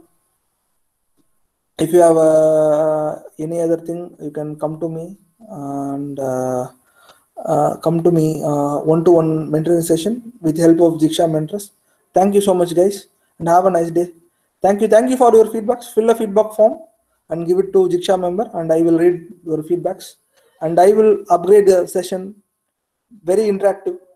if you have uh, any other thing, you can come to me and uh, uh, come to me uh, one-to-one mentoring session with help of Diksha mentors. Thank you so much, guys, and have a nice day. Thank you. Thank you for your feedbacks. Fill a feedback form and give it to Diksha member, and I will read your feedbacks. And I will upgrade the session very interactive.